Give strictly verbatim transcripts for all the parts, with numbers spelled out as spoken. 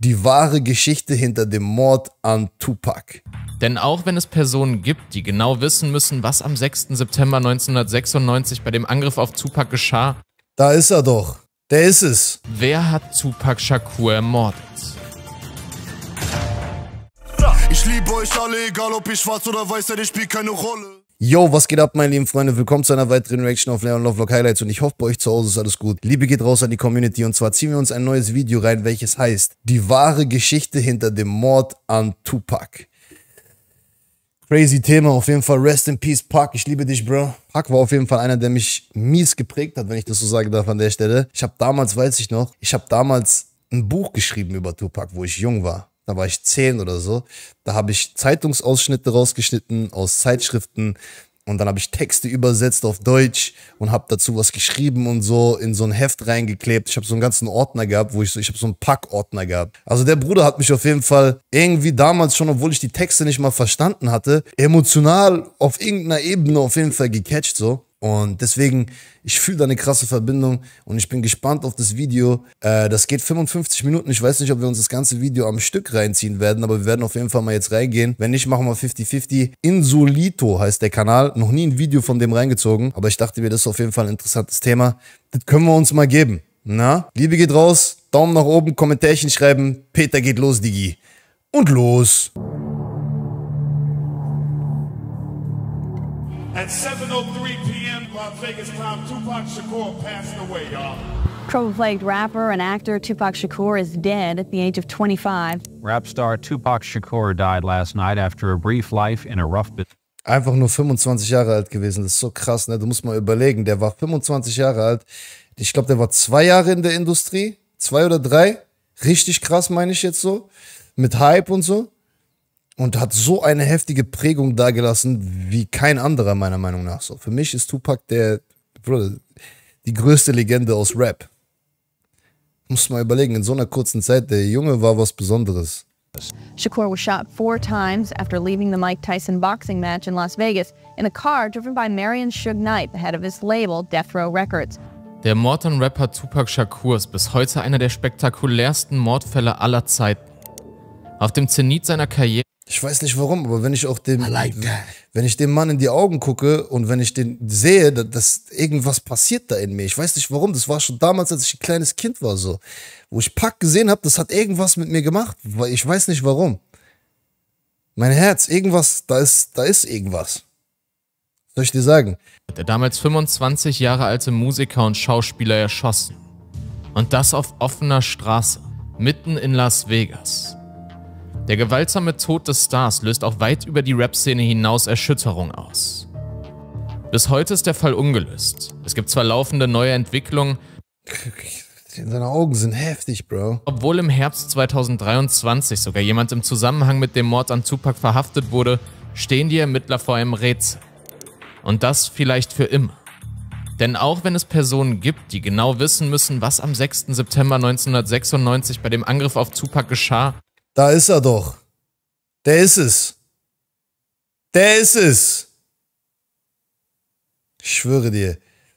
Die wahre Geschichte hinter dem Mord an Tupac. Denn auch wenn es Personen gibt, die genau wissen müssen, was am sechsten September neunzehnhundertsechsundneunzig bei dem Angriff auf Tupac geschah. Da ist er doch. Der ist es. Wer hat Tupac Shakur ermordet? Ich liebe euch alle, egal ob ich schwarz oder weiß, denn ich spiele keine Rolle. Yo, was geht ab, meine lieben Freunde? Willkommen zu einer weiteren Reaction auf Leon Lovelock Highlights und ich hoffe, bei euch zu Hause ist alles gut. Liebe geht raus an die Community und zwar ziehen wir uns ein neues Video rein, welches heißt Die wahre Geschichte hinter dem Mord an Tupac. Crazy Thema, auf jeden Fall. Rest in Peace, Pac. Ich liebe dich, Bro. Pac war auf jeden Fall einer, der mich mies geprägt hat, wenn ich das so sagen darf an der Stelle. Ich habe damals, weiß ich noch, ich habe damals ein Buch geschrieben über Tupac, wo ich jung war. Da war ich zehn oder so. Da habe ich Zeitungsausschnitte rausgeschnitten aus Zeitschriften und dann habe ich Texte übersetzt auf Deutsch und habe dazu was geschrieben und so in so ein Heft reingeklebt. Ich habe so einen ganzen Ordner gehabt, wo ich so, ich habe so einen Pack-Ordner gehabt. Also der Bruder hat mich auf jeden Fall irgendwie damals schon, obwohl ich die Texte nicht mal verstanden hatte, emotional auf irgendeiner Ebene auf jeden Fall gecatcht so. Und deswegen, ich fühle da eine krasse Verbindung und ich bin gespannt auf das Video. Äh, das geht fünfundfünfzig Minuten. Ich weiß nicht, ob wir uns das ganze Video am Stück reinziehen werden, aber wir werden auf jeden Fall mal jetzt reingehen. Wenn nicht, machen wir fünfzig fünfzig. Insolito heißt der Kanal. Noch nie ein Video von dem reingezogen, aber ich dachte mir, das ist auf jeden Fall ein interessantes Thema. Das können wir uns mal geben. Na? Liebe geht raus, Daumen nach oben, Kommentärchen schreiben. Peter geht los, Digi. Und los! At seven oh three p m Las Vegas time, Tupac Shakur passed away, y'all. Trouble-plagued rapper and actor Tupac Shakur is dead at the age of twenty-five. Rap star Tupac Shakur died last night after a brief life in a rough bit. Einfach nur fünfundzwanzig Jahre alt gewesen, das ist so krass, ne? Du musst mal überlegen, der war fünfundzwanzig Jahre alt. Ich glaube, der war zwei Jahre in der Industrie, zwei oder drei. Richtig krass, meine ich jetzt so, mit Hype und so. Und hat so eine heftige Prägung dagelassen wie kein anderer, meiner Meinung nach. So, für mich ist Tupac der, Bruder, die größte Legende aus Rap. Muss mal überlegen, in so einer kurzen Zeit, der Junge war was Besonderes. Shakur was shot four times after leaving the Mike Tyson boxing match in Las Vegas in a car driven by Marion Suge Knight, the head of his label Death Row Records. Der Mord an Rapper Tupac Shakur ist bis heute einer der spektakulärsten Mordfälle aller Zeiten. Auf dem Zenit seiner Karriere. Ich weiß nicht warum, aber wenn ich auch dem, like wenn ich dem Mann in die Augen gucke und wenn ich den sehe, dass irgendwas passiert da in mir. Ich weiß nicht warum, das war schon damals, als ich ein kleines Kind war so. Wo ich Pac gesehen habe, das hat irgendwas mit mir gemacht, weil ich weiß nicht warum. Mein Herz, irgendwas, da ist, da ist irgendwas. Was soll ich dir sagen? Der damals fünfundzwanzig Jahre alte Musiker und Schauspieler erschossen. Und das auf offener Straße, mitten in Las Vegas. Der gewaltsame Tod des Stars löst auch weit über die Rap-Szene hinaus Erschütterung aus. Bis heute ist der Fall ungelöst. Es gibt zwar laufende neue Entwicklungen, seine Augen sind heftig, Bro. Obwohl im Herbst zweitausenddreiundzwanzig sogar jemand im Zusammenhang mit dem Mord an Tupac verhaftet wurde, stehen die Ermittler vor einem Rätsel. Und das vielleicht für immer. Denn auch wenn es Personen gibt, die genau wissen müssen, was am sechsten September neunzehnhundertsechsundneunzig bei dem Angriff auf Tupac geschah, da ist er doch. Der ist es. Der ist es. Ich schwöre dir.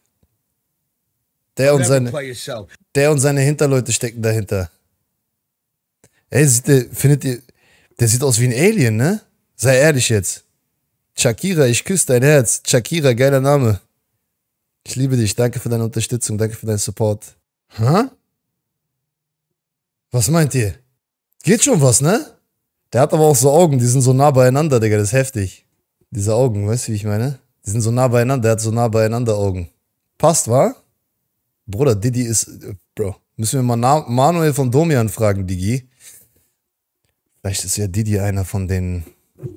Der und seine, der und seine Hinterleute stecken dahinter. Ey, sieht der, findet ihr, der sieht aus wie ein Alien, ne? Sei ehrlich jetzt. Shakira, ich küsse dein Herz. Shakira, geiler Name. Ich liebe dich. Danke für deine Unterstützung. Danke für deinen Support. Hä? Was meint ihr? Geht schon was, ne? Der hat aber auch so Augen, die sind so nah beieinander, Digga, das ist heftig. Diese Augen, weißt du, wie ich meine? Die sind so nah beieinander, der hat so nah beieinander Augen. Passt, wa? Bruder, Didi ist, Bro, müssen wir mal Na Manuel von Domian fragen, Digi. Vielleicht ist ja Didi einer von den...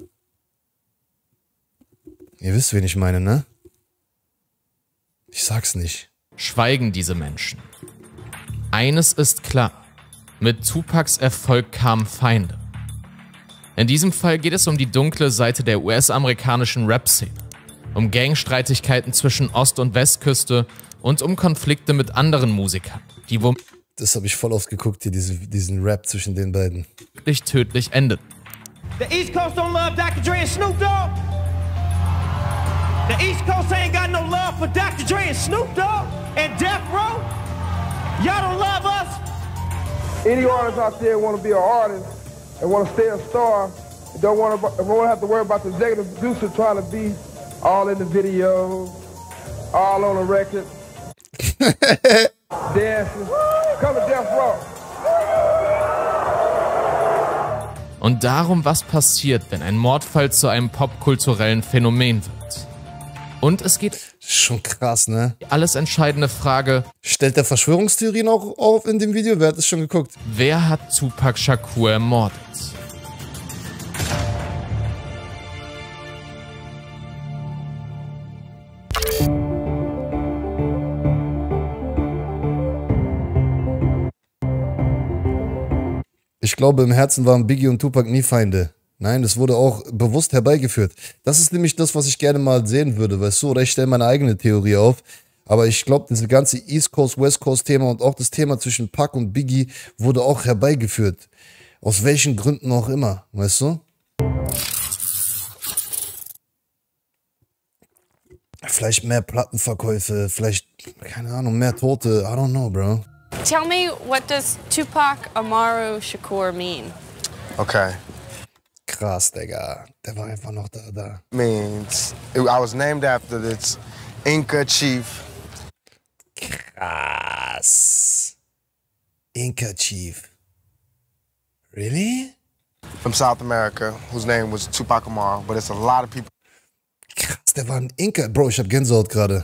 Ihr wisst, wen ich meine, ne? Ich sag's nicht. Schweigen diese Menschen. Eines ist klar. Mit Tupacs Erfolg kamen Feinde. In diesem Fall geht es um die dunkle Seite der U S-amerikanischen Rap-Szene, um Gangstreitigkeiten zwischen Ost- und Westküste und um Konflikte mit anderen Musikern, die womöglich Das habe ich voll oft geguckt, hier, diese, diesen Rap zwischen den beiden. tödlich endeten. The East Coast don't love Doktor Dre and Snoop Dogg. The East Coast ain't got no love for Doktor Dre and Snoop Dogg and Death Row. Y'all don't love us. any artist out there want to be an artist and want to stay a star, don't want to, won't have to worry about the executive producer trying to be all in the video, all on the record, dancing. Come to Death Row. Und darum, was passiert, wenn ein Mordfall zu einem popkulturellen Phänomen wird. Und es geht schon krass, ne? Die alles entscheidende Frage: Stellt der Verschwörungstheorien auch auf in dem Video? Wer hat es schon geguckt? Wer hat Tupac Shakur ermordet? Ich glaube, im Herzen waren Biggie und Tupac nie Feinde. Nein, das wurde auch bewusst herbeigeführt. Das ist nämlich das, was ich gerne mal sehen würde, weißt du? Oder ich stelle meine eigene Theorie auf. Aber ich glaube, dieses ganze East Coast, West Coast Thema und auch das Thema zwischen Pac und Biggie wurde auch herbeigeführt. Aus welchen Gründen auch immer, weißt du? Vielleicht mehr Plattenverkäufe, vielleicht, keine Ahnung, mehr Tote. I don't know, bro. Tell me, what does Tupac Amaru Shakur mean? Okay. Krass, Digga. Der war einfach noch da, da. Means, it, I was named after this Inca chief. Krass. Inca chief. Really? From South America, whose name was Tupac Amaru, but it's a lot of people. Krass, der war ein Inca. Bro, ich hab Gänsehaut gerade.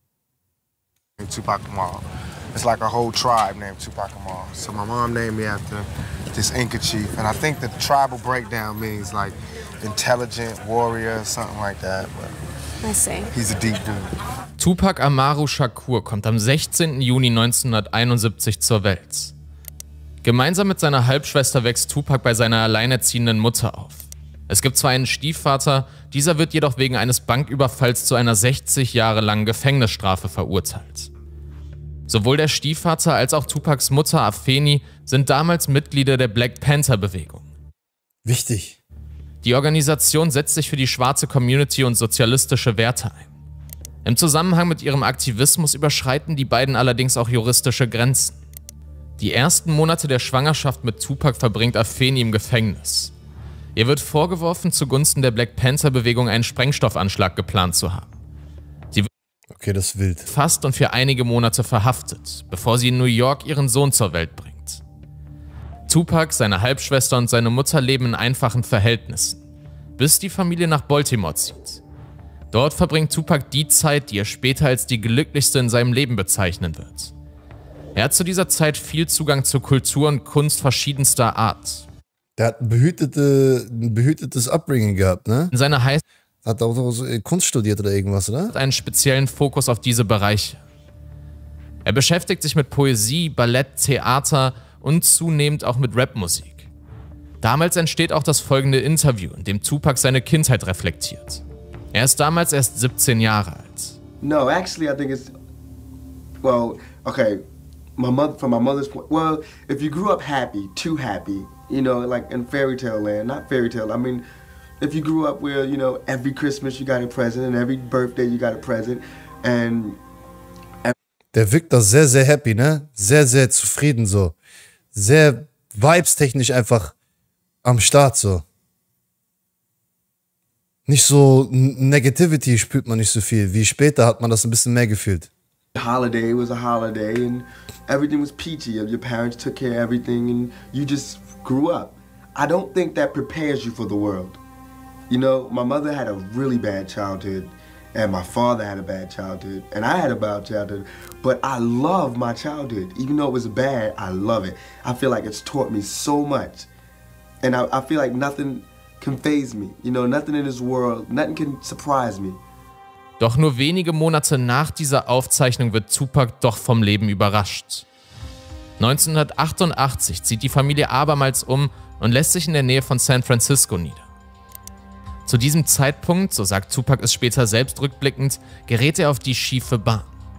Tupac Amaru. It's like a whole tribe named Tupac Amaru. So my mom named me after this Inca chief, and I think the tribal breakdown means like intelligent warrior, something like that. But I see. He's a deep dude. Tupac Amaru Shakur kommt am sechzehnten Juni neunzehnhunderteinundsiebzig zur Welt. Gemeinsam mit seiner Halbschwester wächst Tupac bei seiner alleinerziehenden Mutter auf. Es gibt zwar einen Stiefvater, dieser wird jedoch wegen eines Banküberfalls zu einer sechzig Jahre langen Gefängnisstrafe verurteilt. Sowohl der Stiefvater als auch Tupacs Mutter Afeni sind damals Mitglieder der Black Panther-Bewegung. Wichtig. Die Organisation setzt sich für die schwarze Community und sozialistische Werte ein. Im Zusammenhang mit ihrem Aktivismus überschreiten die beiden allerdings auch juristische Grenzen. Die ersten Monate der Schwangerschaft mit Tupac verbringt Afeni im Gefängnis. Ihr wird vorgeworfen, zugunsten der Black Panther-Bewegung einen Sprengstoffanschlag geplant zu haben. Okay, das ist wild. Fast und für einige Monate verhaftet, bevor sie in New York ihren Sohn zur Welt bringt. Tupac, seine Halbschwester und seine Mutter leben in einfachen Verhältnissen, bis die Familie nach Baltimore zieht. Dort verbringt Tupac die Zeit, die er später als die glücklichste in seinem Leben bezeichnen wird. Er hat zu dieser Zeit viel Zugang zu Kultur und Kunst verschiedenster Art. Der hat ein, behütete, ein behütetes Upbringing gehabt, ne? In seiner High Hat auch so Kunst studiert oder irgendwas, oder? Hat einen speziellen Fokus auf diese Bereiche. Er beschäftigt sich mit Poesie, Ballett, Theater und zunehmend auch mit Rapmusik. Damals entsteht auch das folgende Interview, in dem Tupac seine Kindheit reflektiert. Er ist damals erst siebzehn Jahre alt. No, actually I think it's, well, okay, my mother, from my mother's point, well, if you grew up happy, too happy, you know, like in fairy tale land, not fairy tale, I mean, if you grew up where, you know, every Christmas you got a present and every birthday you got a present and... Der wirkt da sehr, sehr happy, ne? Sehr, sehr zufrieden so. Sehr vibes-technisch einfach am Start so. Nicht so Negativity spürt man nicht so viel. Wie später hat man das ein bisschen mehr gefühlt. Holiday was a holiday and everything was peachy. Your parents took care of everything and you just grew up. I don't think that prepares you for the world. You know, my mother had a really bad childhood, and my father had a bad childhood, and I had a bad childhood, but I love my childhood. Even though it was bad, I love it. I feel like it's taught me so much, and I, I feel like nothing can faze me. You know, nothing in this world, nothing can surprise me. Doch nur wenige Monate nach dieser Aufzeichnung wird Tupac doch vom Leben überrascht. neunzehnhundertachtundachtzig zieht die Familie abermals um und lässt sich in der Nähe von San Francisco nieder. Zu diesem Zeitpunkt, so sagt Tupac es später selbst rückblickend, gerät er auf die schiefe Bahn.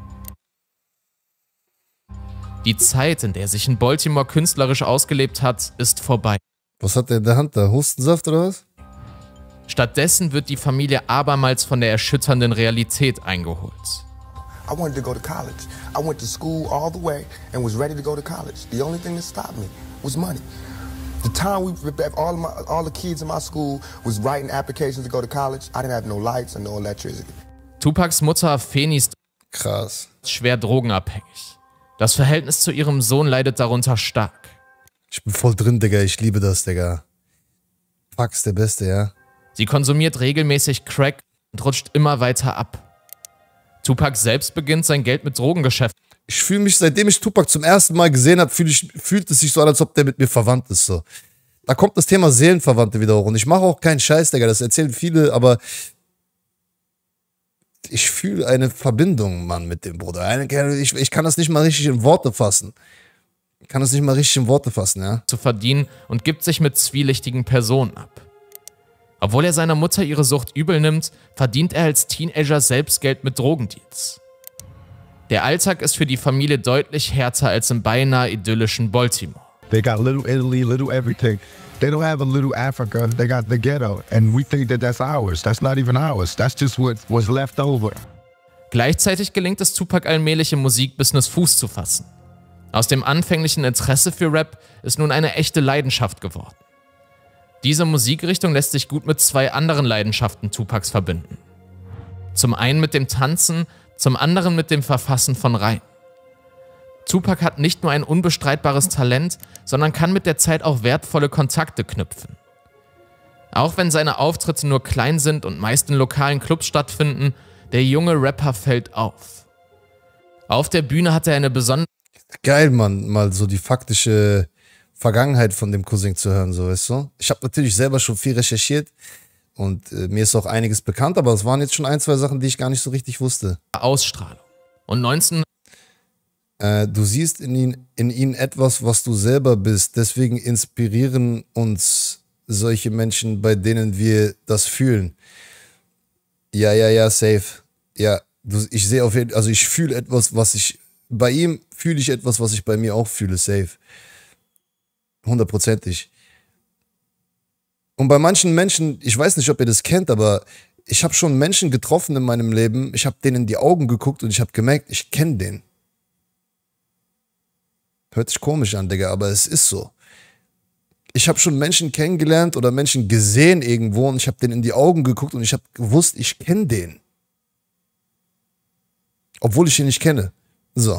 Die Zeit, in der er sich in Baltimore künstlerisch ausgelebt hat, ist vorbei. Was hat er in der Hand da? Hustensaft oder was? Stattdessen wird die Familie abermals von der erschütternden Realität eingeholt. I wanted to go to college. I went to school all the way and was ready to go to college. The only thing that stopped me was money. The time we, all, of my, all the kids in my school was writing applications to go to college. I didn't have no lights and no electricity. Tupacs Mutter Feni ist krass schwer drogenabhängig. Das Verhältnis zu ihrem Sohn leidet darunter stark. Ich bin voll drin, Digga. Ich liebe das, Digga. Pac ist der Beste, ja. Sie konsumiert regelmäßig Crack und rutscht immer weiter ab. Tupac selbst beginnt sein Geld mit Drogengeschäften. Ich fühle mich, seitdem ich Tupac zum ersten Mal gesehen habe, fühl ich, fühlt es sich so an, als ob der mit mir verwandt ist. So. Da kommt das Thema Seelenverwandte wieder hoch. Und ich mache auch keinen Scheiß, Digga. Das erzählen viele, aber ich fühle eine Verbindung, Mann, mit dem Bruder. Eine, ich, ich kann das nicht mal richtig in Worte fassen. Ich kann das nicht mal richtig in Worte fassen, ja. Zu verdienen und gibt sich mit zwielichtigen Personen ab. Obwohl er seiner Mutter ihre Sucht übel nimmt, verdient er als Teenager selbst Geld mit Drogendeals. Der Alltag ist für die Familie deutlich härter als im beinahe idyllischen Baltimore. They got little Italy, little everything. They don't have a little Africa, they got the ghetto. And we think that that's ours. That's not even ours. That's just what was left over. Gleichzeitig gelingt es Tupac allmählich im Musikbusiness Fuß zu fassen. Aus dem anfänglichen Interesse für Rap ist nun eine echte Leidenschaft geworden. Diese Musikrichtung lässt sich gut mit zwei anderen Leidenschaften Tupacs verbinden. Zum einen mit dem Tanzen, zum anderen mit dem Verfassen von Reimen. Tupac hat nicht nur ein unbestreitbares Talent, sondern kann mit der Zeit auch wertvolle Kontakte knüpfen. Auch wenn seine Auftritte nur klein sind und meist in lokalen Clubs stattfinden, der junge Rapper fällt auf. Auf der Bühne hat er eine besondere... Geil, Mann, mal so die faktische Vergangenheit von dem Cousin zu hören, so, weißt du? Ich habe natürlich selber schon viel recherchiert und äh, mir ist auch einiges bekannt, aber es waren jetzt schon ein, zwei Sachen, die ich gar nicht so richtig wusste. Ausstrahlung. Und neunzehn... Äh, du siehst in ihn, in ihn etwas, was du selber bist. Deswegen inspirieren uns solche Menschen, bei denen wir das fühlen. Ja, ja, ja, safe. Ja, du, ich sehe auf jeden Fall, also ich fühle etwas, was ich, bei ihm fühle ich etwas, was ich bei mir auch fühle, safe. Hundertprozentig. Und bei manchen Menschen, ich weiß nicht, ob ihr das kennt, aber ich habe schon Menschen getroffen in meinem Leben, ich habe denen in die Augen geguckt und ich habe gemerkt, ich kenne den. Hört sich komisch an, Digga, aber es ist so. Ich habe schon Menschen kennengelernt oder Menschen gesehen irgendwo und ich habe denen in die Augen geguckt und ich habe gewusst, ich kenne den. Obwohl ich ihn nicht kenne. So.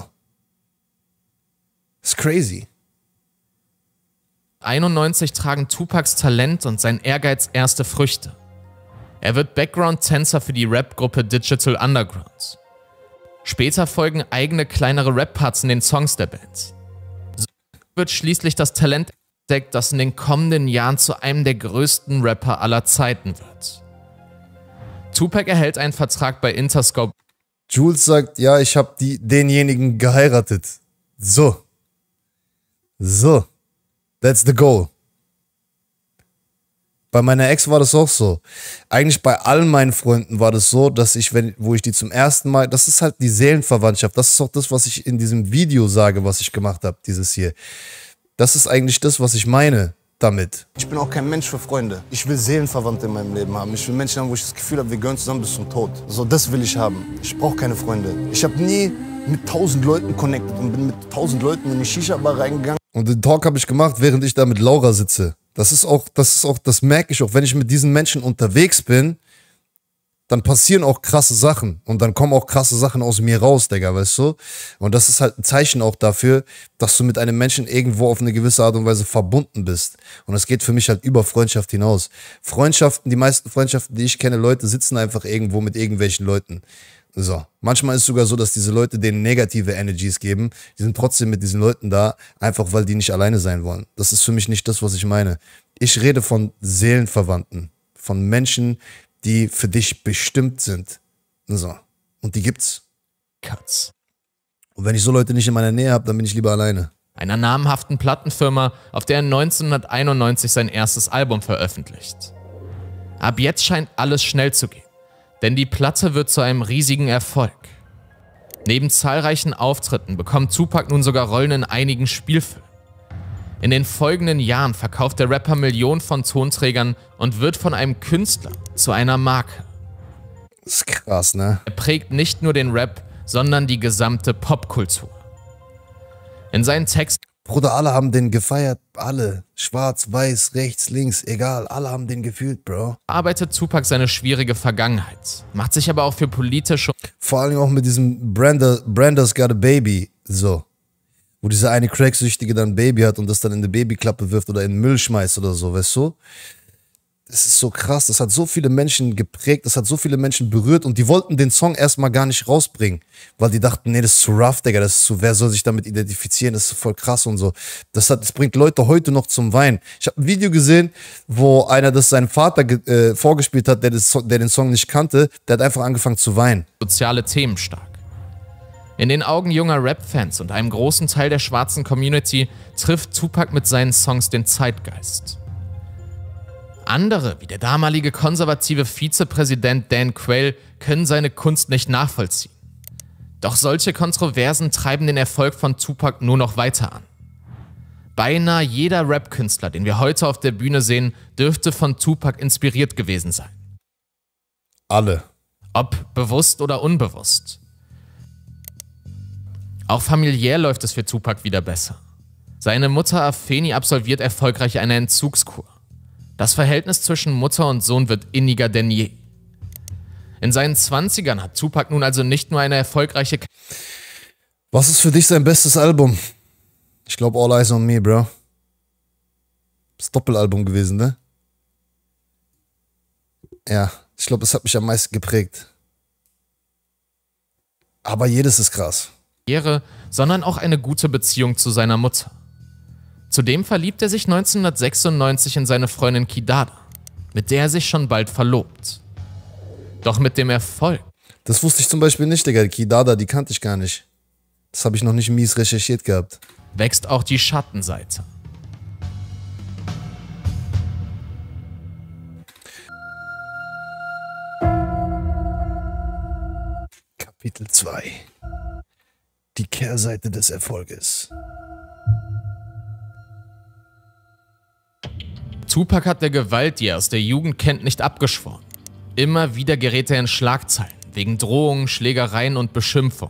Ist crazy. einundneunzig tragen Tupacs Talent und sein Ehrgeiz erste Früchte. Er wird Background-Tänzer für die Rap-Gruppe Digital Underground. Später folgen eigene kleinere Rap-Parts in den Songs der Band. So wird schließlich das Talent entdeckt, das in den kommenden Jahren zu einem der größten Rapper aller Zeiten wird. Tupac erhält einen Vertrag bei Interscope. Jules sagt, ja, ich habe denjenigen geheiratet. So. So. That's the goal. Bei meiner Ex war das auch so. Eigentlich bei allen meinen Freunden war das so, dass ich, wenn, wo ich die zum ersten Mal, das ist halt die Seelenverwandtschaft, das ist auch das, was ich in diesem Video sage, was ich gemacht habe, dieses hier. Das ist eigentlich das, was ich meine damit. Ich bin auch kein Mensch für Freunde. Ich will Seelenverwandte in meinem Leben haben. Ich will Menschen haben, wo ich das Gefühl habe, wir gehören zusammen bis zum Tod. So, das will ich haben. Ich brauche keine Freunde. Ich habe nie mit tausend Leuten connected und bin mit tausend Leuten in die Shisha-Bar reingegangen. Und den Talk habe ich gemacht, während ich da mit Laura sitze. Das ist auch, das ist auch, das merke ich auch, wenn ich mit diesen Menschen unterwegs bin, dann passieren auch krasse Sachen und dann kommen auch krasse Sachen aus mir raus, Digga, weißt du? Und das ist halt ein Zeichen auch dafür, dass du mit einem Menschen irgendwo auf eine gewisse Art und Weise verbunden bist. Und das geht für mich halt über Freundschaft hinaus. Freundschaften, die meisten Freundschaften, die ich kenne, Leute sitzen einfach irgendwo mit irgendwelchen Leuten. So. Manchmal ist es sogar so, dass diese Leute denen negative Energies geben. Die sind trotzdem mit diesen Leuten da, einfach weil die nicht alleine sein wollen. Das ist für mich nicht das, was ich meine. Ich rede von Seelenverwandten, von Menschen, die für dich bestimmt sind. So. Und die gibt's. Cuts. Und wenn ich so Leute nicht in meiner Nähe habe, dann bin ich lieber alleine. Einer namhaften Plattenfirma, auf der er neunzehnhunderteinundneunzig sein erstes Album veröffentlicht. Ab jetzt scheint alles schnell zu gehen, denn die Platte wird zu einem riesigen Erfolg. Neben zahlreichen Auftritten bekommt Tupac nun sogar Rollen in einigen Spielfilmen. In den folgenden Jahren verkauft der Rapper Millionen von Tonträgern und wird von einem Künstler zu einer Marke. Das ist krass, ne? Er prägt nicht nur den Rap, sondern die gesamte Popkultur. In seinen Texten... Bruder, alle haben den gefeiert. Alle. Schwarz, weiß, rechts, links, egal. Alle haben den gefühlt, Bro. Arbeitet Tupac seine schwierige Vergangenheit, macht sich aber auch für politische... Vor allem auch mit diesem Brenda, Brenda's Got a Baby, so. Wo dieser eine Cracksüchtige dann ein Baby hat und das dann in die Babyklappe wirft oder in den Müll schmeißt oder so, weißt du? Das ist so krass, das hat so viele Menschen geprägt, das hat so viele Menschen berührt und die wollten den Song erstmal gar nicht rausbringen, weil die dachten, nee, das ist zu rough, Digga, das ist zu, wer soll sich damit identifizieren, das ist voll krass und so. Das, hat, das bringt Leute heute noch zum Weinen. Ich habe ein Video gesehen, wo einer das seinem Vater äh, vorgespielt hat, der, das, der den Song nicht kannte, der hat einfach angefangen zu weinen. Soziale Themen stark. In den Augen junger Rap-Fans und einem großen Teil der schwarzen Community trifft Tupac mit seinen Songs den Zeitgeist. Andere, wie der damalige konservative Vizepräsident Dan Quayle, können seine Kunst nicht nachvollziehen. Doch solche Kontroversen treiben den Erfolg von Tupac nur noch weiter an. Beinahe jeder Rap-Künstler, den wir heute auf der Bühne sehen, dürfte von Tupac inspiriert gewesen sein. Alle. Ob bewusst oder unbewusst. Auch familiär läuft es für Tupac wieder besser. Seine Mutter Afeni absolviert erfolgreich eine Entzugskur. Das Verhältnis zwischen Mutter und Sohn wird inniger denn je. In seinen Zwanzigern hat Tupac nun also nicht nur eine erfolgreiche... K Was ist für dich sein bestes Album? Ich glaube All Eyes on Me, Bro. Das Doppelalbum gewesen, ne? Ja, ich glaube, das hat mich am meisten geprägt. Aber jedes ist krass. Sondern auch eine gute Beziehung zu seiner Mutter. Zudem verliebt er sich neunzehnhundertsechsundneunzig in seine Freundin Kidada, mit der er sich schon bald verlobt. Doch mit dem Erfolg. Das wusste ich zum Beispiel nicht, Digga. Kidada, die kannte ich gar nicht. Das habe ich noch nicht mies recherchiert gehabt. Wächst auch die Schattenseite. Kapitel zwei. Die Kehrseite des Erfolges. Tupac hat der Gewalt, die er aus der Jugend kennt, nicht abgeschworen. Immer wieder gerät er in Schlagzeilen, wegen Drohungen, Schlägereien und Beschimpfungen.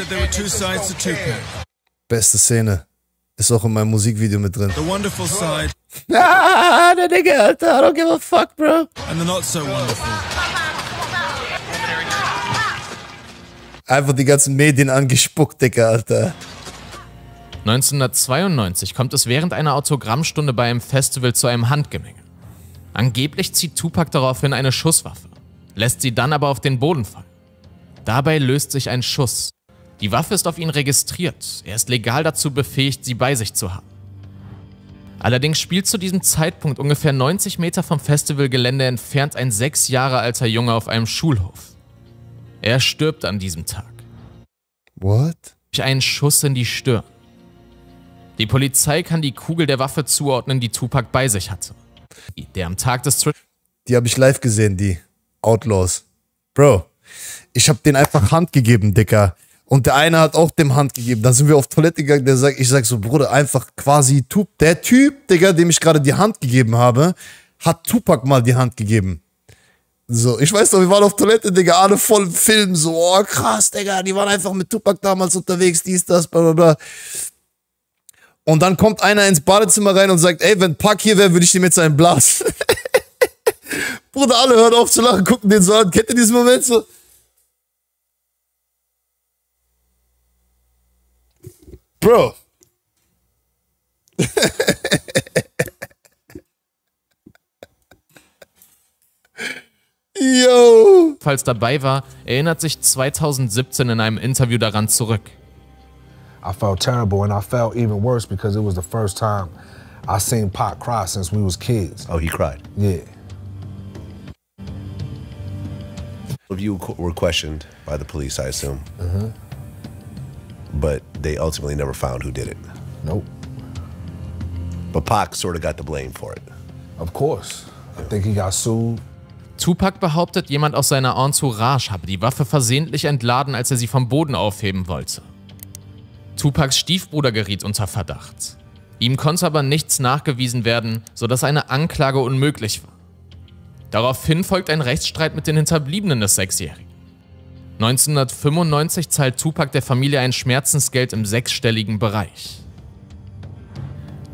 Beste Szene. Ist auch in meinem Musikvideo mit drin. The wonderful side. Ah, der Digga, Alter, I don't give a fuck, bro. And the not so wonderful. Einfach die ganzen Medien angespuckt, Digga, Alter. neunzehnhundertzweiundneunzig kommt es während einer Autogrammstunde bei einem Festival zu einem Handgemenge. Angeblich zieht Tupac daraufhin eine Schusswaffe, lässt sie dann aber auf den Boden fallen. Dabei löst sich ein Schuss. Die Waffe ist auf ihn registriert, er ist legal dazu befähigt, sie bei sich zu haben. Allerdings spielt zu diesem Zeitpunkt ungefähr neunzig Meter vom Festivalgelände entfernt ein sechs Jahre alter Junge auf einem Schulhof. Er stirbt an diesem Tag. What? Durch einen Schuss in die Stirn. Die Polizei kann die Kugel der Waffe zuordnen, die Tupac bei sich hatte. Der am Tag des... Die habe ich live gesehen, die Outlaws. Bro, ich habe denen einfach Hand gegeben, Dicker. Und der eine hat auch dem Hand gegeben. Dann sind wir auf Toilette gegangen, der sagt, ich sag so, Bruder, einfach quasi, der Typ, Digga, dem ich gerade die Hand gegeben habe, hat Tupac mal die Hand gegeben. So, ich weiß doch, wir waren auf Toilette, Digga, alle voll im Film, so, oh krass, Digga, die waren einfach mit Tupac damals unterwegs, dies, das, bla, bla, bla. Und dann kommt einer ins Badezimmer rein und sagt, ey, wenn Pac hier wäre, würde ich dir mit seinem Blas. Bruder, alle hören auf zu lachen, gucken den so an. Kennt ihr diesen Moment so? Bro. Yo. Falls dabei war, erinnert sich zweitausendsiebzehn in einem Interview daran zurück. I felt terrible, and I felt even worse because it was the first time I seen Pac cry since we was kids. Oh, he cried? Yeah. Of you were questioned by the police, I assume. Mm-hmm. But they ultimately never found who did it. Nope. But Pac sort of got the blame for it. Of course. I think he got sued. Tupac behauptet, jemand aus seiner Entourage habe die Waffe versehentlich entladen, als er sie vom Boden aufheben wollte. Tupacs Stiefbruder geriet unter Verdacht. Ihm konnte aber nichts nachgewiesen werden, sodass eine Anklage unmöglich war. Daraufhin folgt ein Rechtsstreit mit den Hinterbliebenen des Sechsjährigen. neunzehnhundertfünfundneunzig zahlt Tupac der Familie ein Schmerzensgeld im sechsstelligen Bereich.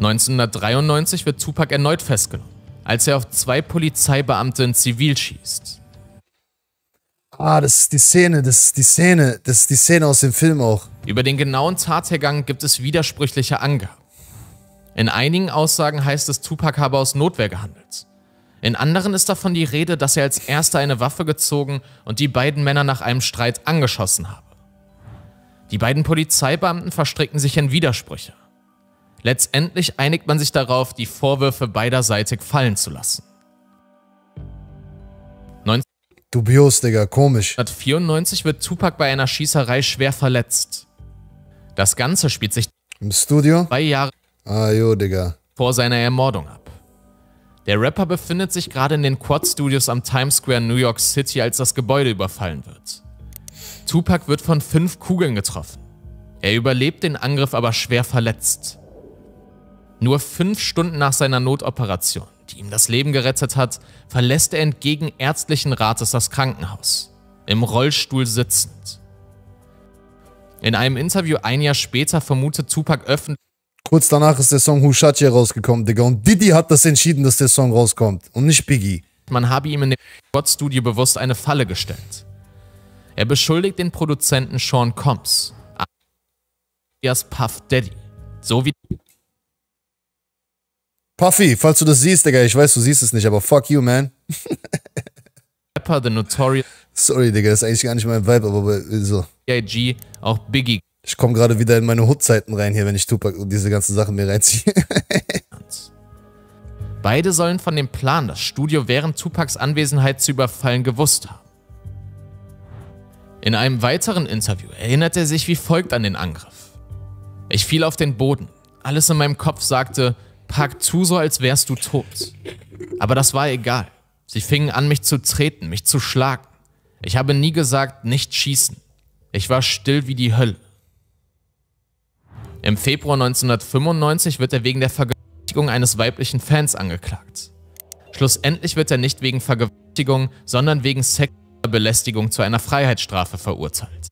neunzehnhundertdreiundneunzig wird Tupac erneut festgenommen, als er auf zwei Polizeibeamte in Zivil schießt. Ah, das ist die Szene, das ist die Szene, das ist die Szene aus dem Film auch. Über den genauen Tathergang gibt es widersprüchliche Angaben. In einigen Aussagen heißt es, Tupac habe aus Notwehr gehandelt. In anderen ist davon die Rede, dass er als erster eine Waffe gezogen und die beiden Männer nach einem Streit angeschossen habe. Die beiden Polizeibeamten verstricken sich in Widersprüche. Letztendlich einigt man sich darauf, die Vorwürfe beiderseitig fallen zu lassen. Dubios, Digga, komisch. neunzehnhundertvierundneunzig wird Tupac bei einer Schießerei schwer verletzt. Das Ganze spielt sich im Studio zwei Jahre ah, jo, Digga. vor seiner Ermordung ab. Der Rapper befindet sich gerade in den Quad Studios am Times Square in New York City, als das Gebäude überfallen wird. Tupac wird von fünf Kugeln getroffen. Er überlebt den Angriff, aber schwer verletzt. Nur fünf Stunden nach seiner Notoperation, die ihm das Leben gerettet hat, verlässt er entgegen ärztlichen Rates das Krankenhaus, im Rollstuhl sitzend. In einem Interview ein Jahr später vermutet Tupac öffentlich, kurz danach ist der Song Hushachi rausgekommen, Digga, und Diddy hat das entschieden, dass der Song rauskommt und nicht Biggie. Man habe ihm in dem Gott-Studio bewusst eine Falle gestellt. Er beschuldigt den Produzenten Sean Combs, alias Puff Daddy, sowie Puffy, falls du das siehst, Digga, ich weiß, du siehst es nicht, aber fuck you, man. Rapper The Notorious. Sorry, Digga, das ist eigentlich gar nicht mein Vibe, aber so. B I G, auch Biggie. Ich komme gerade wieder in meine Hood-Zeiten rein hier, wenn ich Tupac und diese ganzen Sachen mir reinziehe. Beide sollen von dem Plan, das Studio während Tupacs Anwesenheit zu überfallen, gewusst haben. In einem weiteren Interview erinnert er sich wie folgt an den Angriff. Ich fiel auf den Boden. Alles in meinem Kopf sagte, pack zu, so als wärst du tot. Aber das war egal. Sie fingen an, mich zu treten, mich zu schlagen. Ich habe nie gesagt, nicht schießen. Ich war still wie die Hölle. Im Februar neunzehnhundertfünfundneunzig wird er wegen der Vergewaltigung eines weiblichen Fans angeklagt. Schlussendlich wird er nicht wegen Vergewaltigung, sondern wegen sexueller Belästigung zu einer Freiheitsstrafe verurteilt.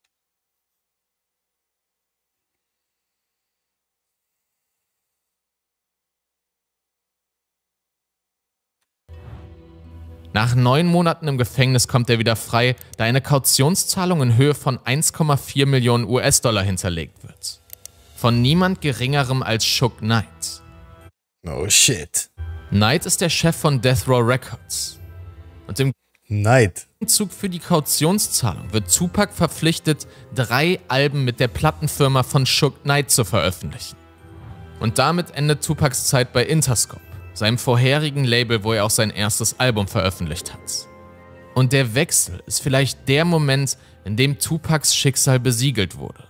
Nach neun Monaten im Gefängnis kommt er wieder frei, da eine Kautionszahlung in Höhe von eins Komma vier Millionen U S-Dollar hinterlegt wird. Von niemand Geringerem als Suge Knight. Oh shit. Knight ist der Chef von Death Row Records. Und im Knight. Gegenzug für die Kautionszahlung wird Tupac verpflichtet, drei Alben mit der Plattenfirma von Suge Knight zu veröffentlichen. Und damit endet Tupacs Zeit bei Interscope, seinem vorherigen Label, wo er auch sein erstes Album veröffentlicht hat. Und der Wechsel ist vielleicht der Moment, in dem Tupacs Schicksal besiegelt wurde.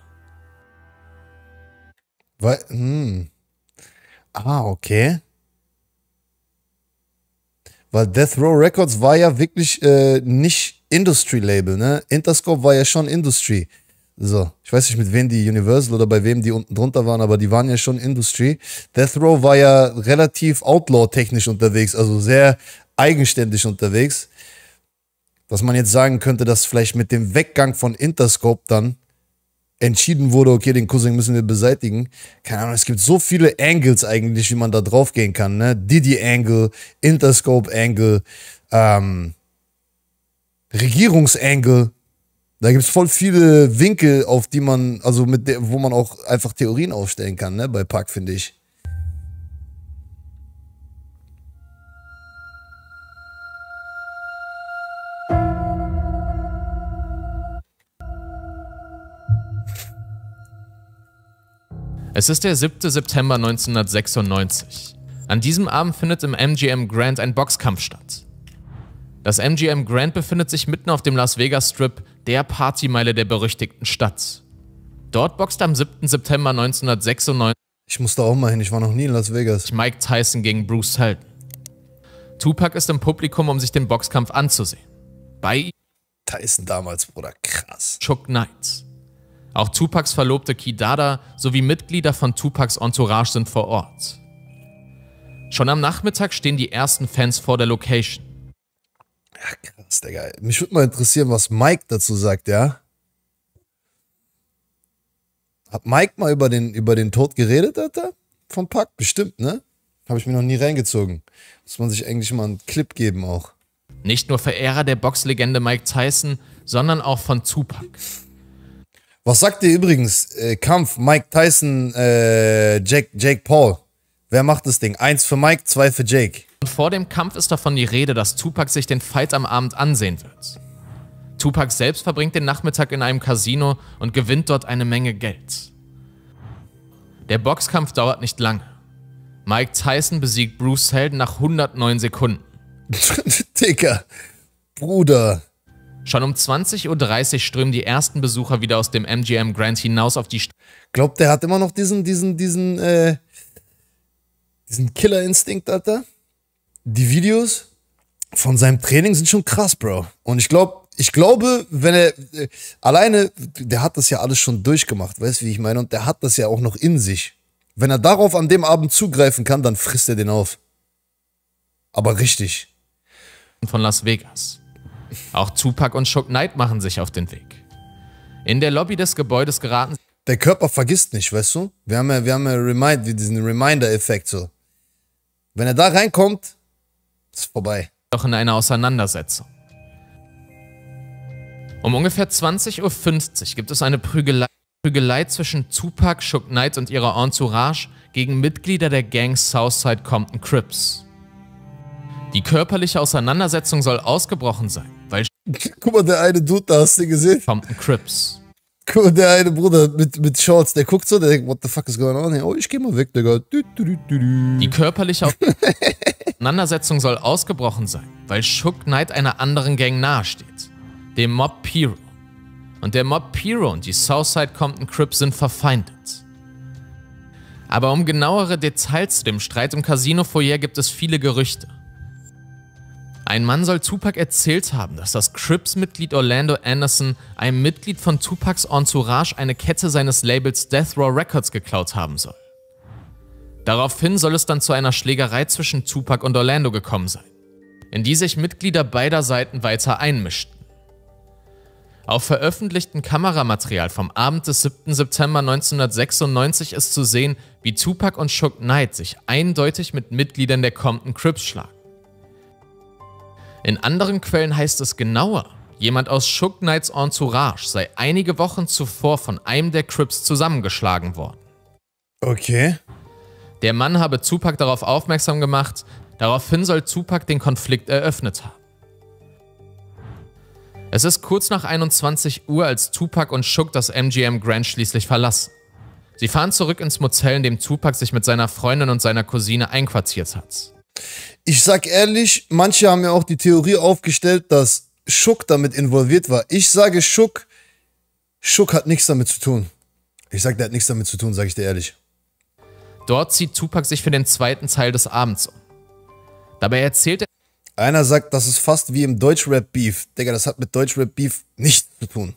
Weil, hm. Ah, okay. Weil Death Row Records war ja wirklich äh, nicht Industry-Label, ne? Interscope war ja schon Industry. So, ich weiß nicht, mit wem die Universal oder bei wem die unten drunter waren, aber die waren ja schon Industry. Death Row war ja relativ Outlaw-technisch unterwegs, also sehr eigenständig unterwegs. Was man jetzt sagen könnte, dass vielleicht mit dem Weggang von Interscope dann entschieden wurde, okay, den Cousin müssen wir beseitigen. Keine Ahnung, es gibt so viele Angles eigentlich, wie man da drauf gehen kann, ne? Diddy-Angle, Interscope-Angle, ähm, Regierungsangle. Da gibt es voll viele Winkel, auf die man, also mit der, wo man auch einfach Theorien aufstellen kann, ne, bei Pac, finde ich. Es ist der siebte September neunzehnhundertsechsundneunzig. An diesem Abend findet im M G M Grand ein Boxkampf statt. Das M G M Grand befindet sich mitten auf dem Las Vegas Strip, der Partymeile der berüchtigten Stadt. Dort boxt am siebten September neunzehnhundertsechsundneunzig ich muss da auch mal hin, ich war noch nie in Las Vegas. Mike Tyson gegen Bruce Seldon. Tupac ist im Publikum, um sich den Boxkampf anzusehen. Bei Tyson damals, Bruder, krass. Suge Knight. Auch Tupacs Verlobte Kidada sowie Mitglieder von Tupacs Entourage sind vor Ort. Schon am Nachmittag stehen die ersten Fans vor der Location. Ja, krass, Digga. Mich würde mal interessieren, was Mike dazu sagt, ja? Hat Mike mal über den, über den Tod geredet, Alter? Vom Pac, bestimmt, ne? Habe ich mir noch nie reingezogen. Muss man sich eigentlich mal einen Clip geben auch. Nicht nur Verehrer der Boxlegende Mike Tyson, sondern auch von Tupac. Was sagt ihr übrigens? Äh, Kampf Mike Tyson, äh, Jake, Jake Paul. Wer macht das Ding? Eins für Mike, zwei für Jake. Und vor dem Kampf ist davon die Rede, dass Tupac sich den Fight am Abend ansehen wird. Tupac selbst verbringt den Nachmittag in einem Casino und gewinnt dort eine Menge Geld. Der Boxkampf dauert nicht lange. Mike Tyson besiegt Bruce Seldon nach hundertneun Sekunden. Digga, Bruder. Schon um zwanzig Uhr dreißig strömen die ersten Besucher wieder aus dem M G M Grand hinaus auf die St Glaubt, der hat immer noch diesen, diesen, diesen, äh, diesen Killerinstinkt, Alter? Die Videos von seinem Training sind schon krass, Bro. Und ich glaube, ich glaube, wenn er äh, alleine, der hat das ja alles schon durchgemacht, weißt du, wie ich meine? Und der hat das ja auch noch in sich. Wenn er darauf an dem Abend zugreifen kann, dann frisst er den auf. Aber richtig. Von Las Vegas. Auch Tupac und Suge Knight machen sich auf den Weg. In der Lobby des Gebäudes geraten. Der Körper vergisst nicht, weißt du? Wir haben ja, wir haben ja Remind, diesen Reminder-Effekt so. Wenn er da reinkommt, ist vorbei. Doch in eine Auseinandersetzung. Um ungefähr zwanzig Uhr fünfzig gibt es eine Prügelei. Prügelei zwischen Tupac, Suge Knight und ihrer Entourage gegen Mitglieder der Gang Southside Compton Crips. Die körperliche Auseinandersetzung soll ausgebrochen sein, weil... Guck mal, der eine Dude da, hast du den gesehen? Compton Crips. Guck mal, der eine Bruder mit, mit Shorts, der guckt so, der denkt, what the fuck is going on here? Oh, ich geh mal weg, Digga. Du, du, du, du. Die körperliche Auseinandersetzung soll ausgebrochen sein, weil Suge Knight einer anderen Gang nahesteht, dem Mob Piru. Und der Mob Piru und die Southside Compton Crips sind verfeindet. Aber um genauere Details zu dem Streit im Casino-Foyer gibt es viele Gerüchte. Ein Mann soll Tupac erzählt haben, dass das Crips-Mitglied Orlando Anderson einem Mitglied von Tupacs Entourage eine Kette seines Labels Death Row Records geklaut haben soll. Daraufhin soll es dann zu einer Schlägerei zwischen Tupac und Orlando gekommen sein, in die sich Mitglieder beider Seiten weiter einmischten. Auf veröffentlichtem Kameramaterial vom Abend des siebten September neunzehnhundertsechsundneunzig ist zu sehen, wie Tupac und Suge Knight sich eindeutig mit Mitgliedern der Compton Crips schlagen. In anderen Quellen heißt es genauer, jemand aus Suge Knights Entourage sei einige Wochen zuvor von einem der Crips zusammengeschlagen worden. Okay. Der Mann habe Tupac darauf aufmerksam gemacht, daraufhin soll Tupac den Konflikt eröffnet haben. Es ist kurz nach einundzwanzig Uhr, als Tupac und Suge das M G M Grand schließlich verlassen. Sie fahren zurück ins Motel, in dem Tupac sich mit seiner Freundin und seiner Cousine einquartiert hat. Ich sag ehrlich, manche haben ja auch die Theorie aufgestellt, dass Suge damit involviert war. Ich sage Suge, Suge hat nichts damit zu tun. Ich sag, der hat nichts damit zu tun, sage ich dir ehrlich. Dort zieht Tupac sich für den zweiten Teil des Abends um. Dabei erzählt er... Einer sagt, das ist fast wie im Deutschrap-Beef. Digga, das hat mit Deutschrap-Beef nichts zu tun.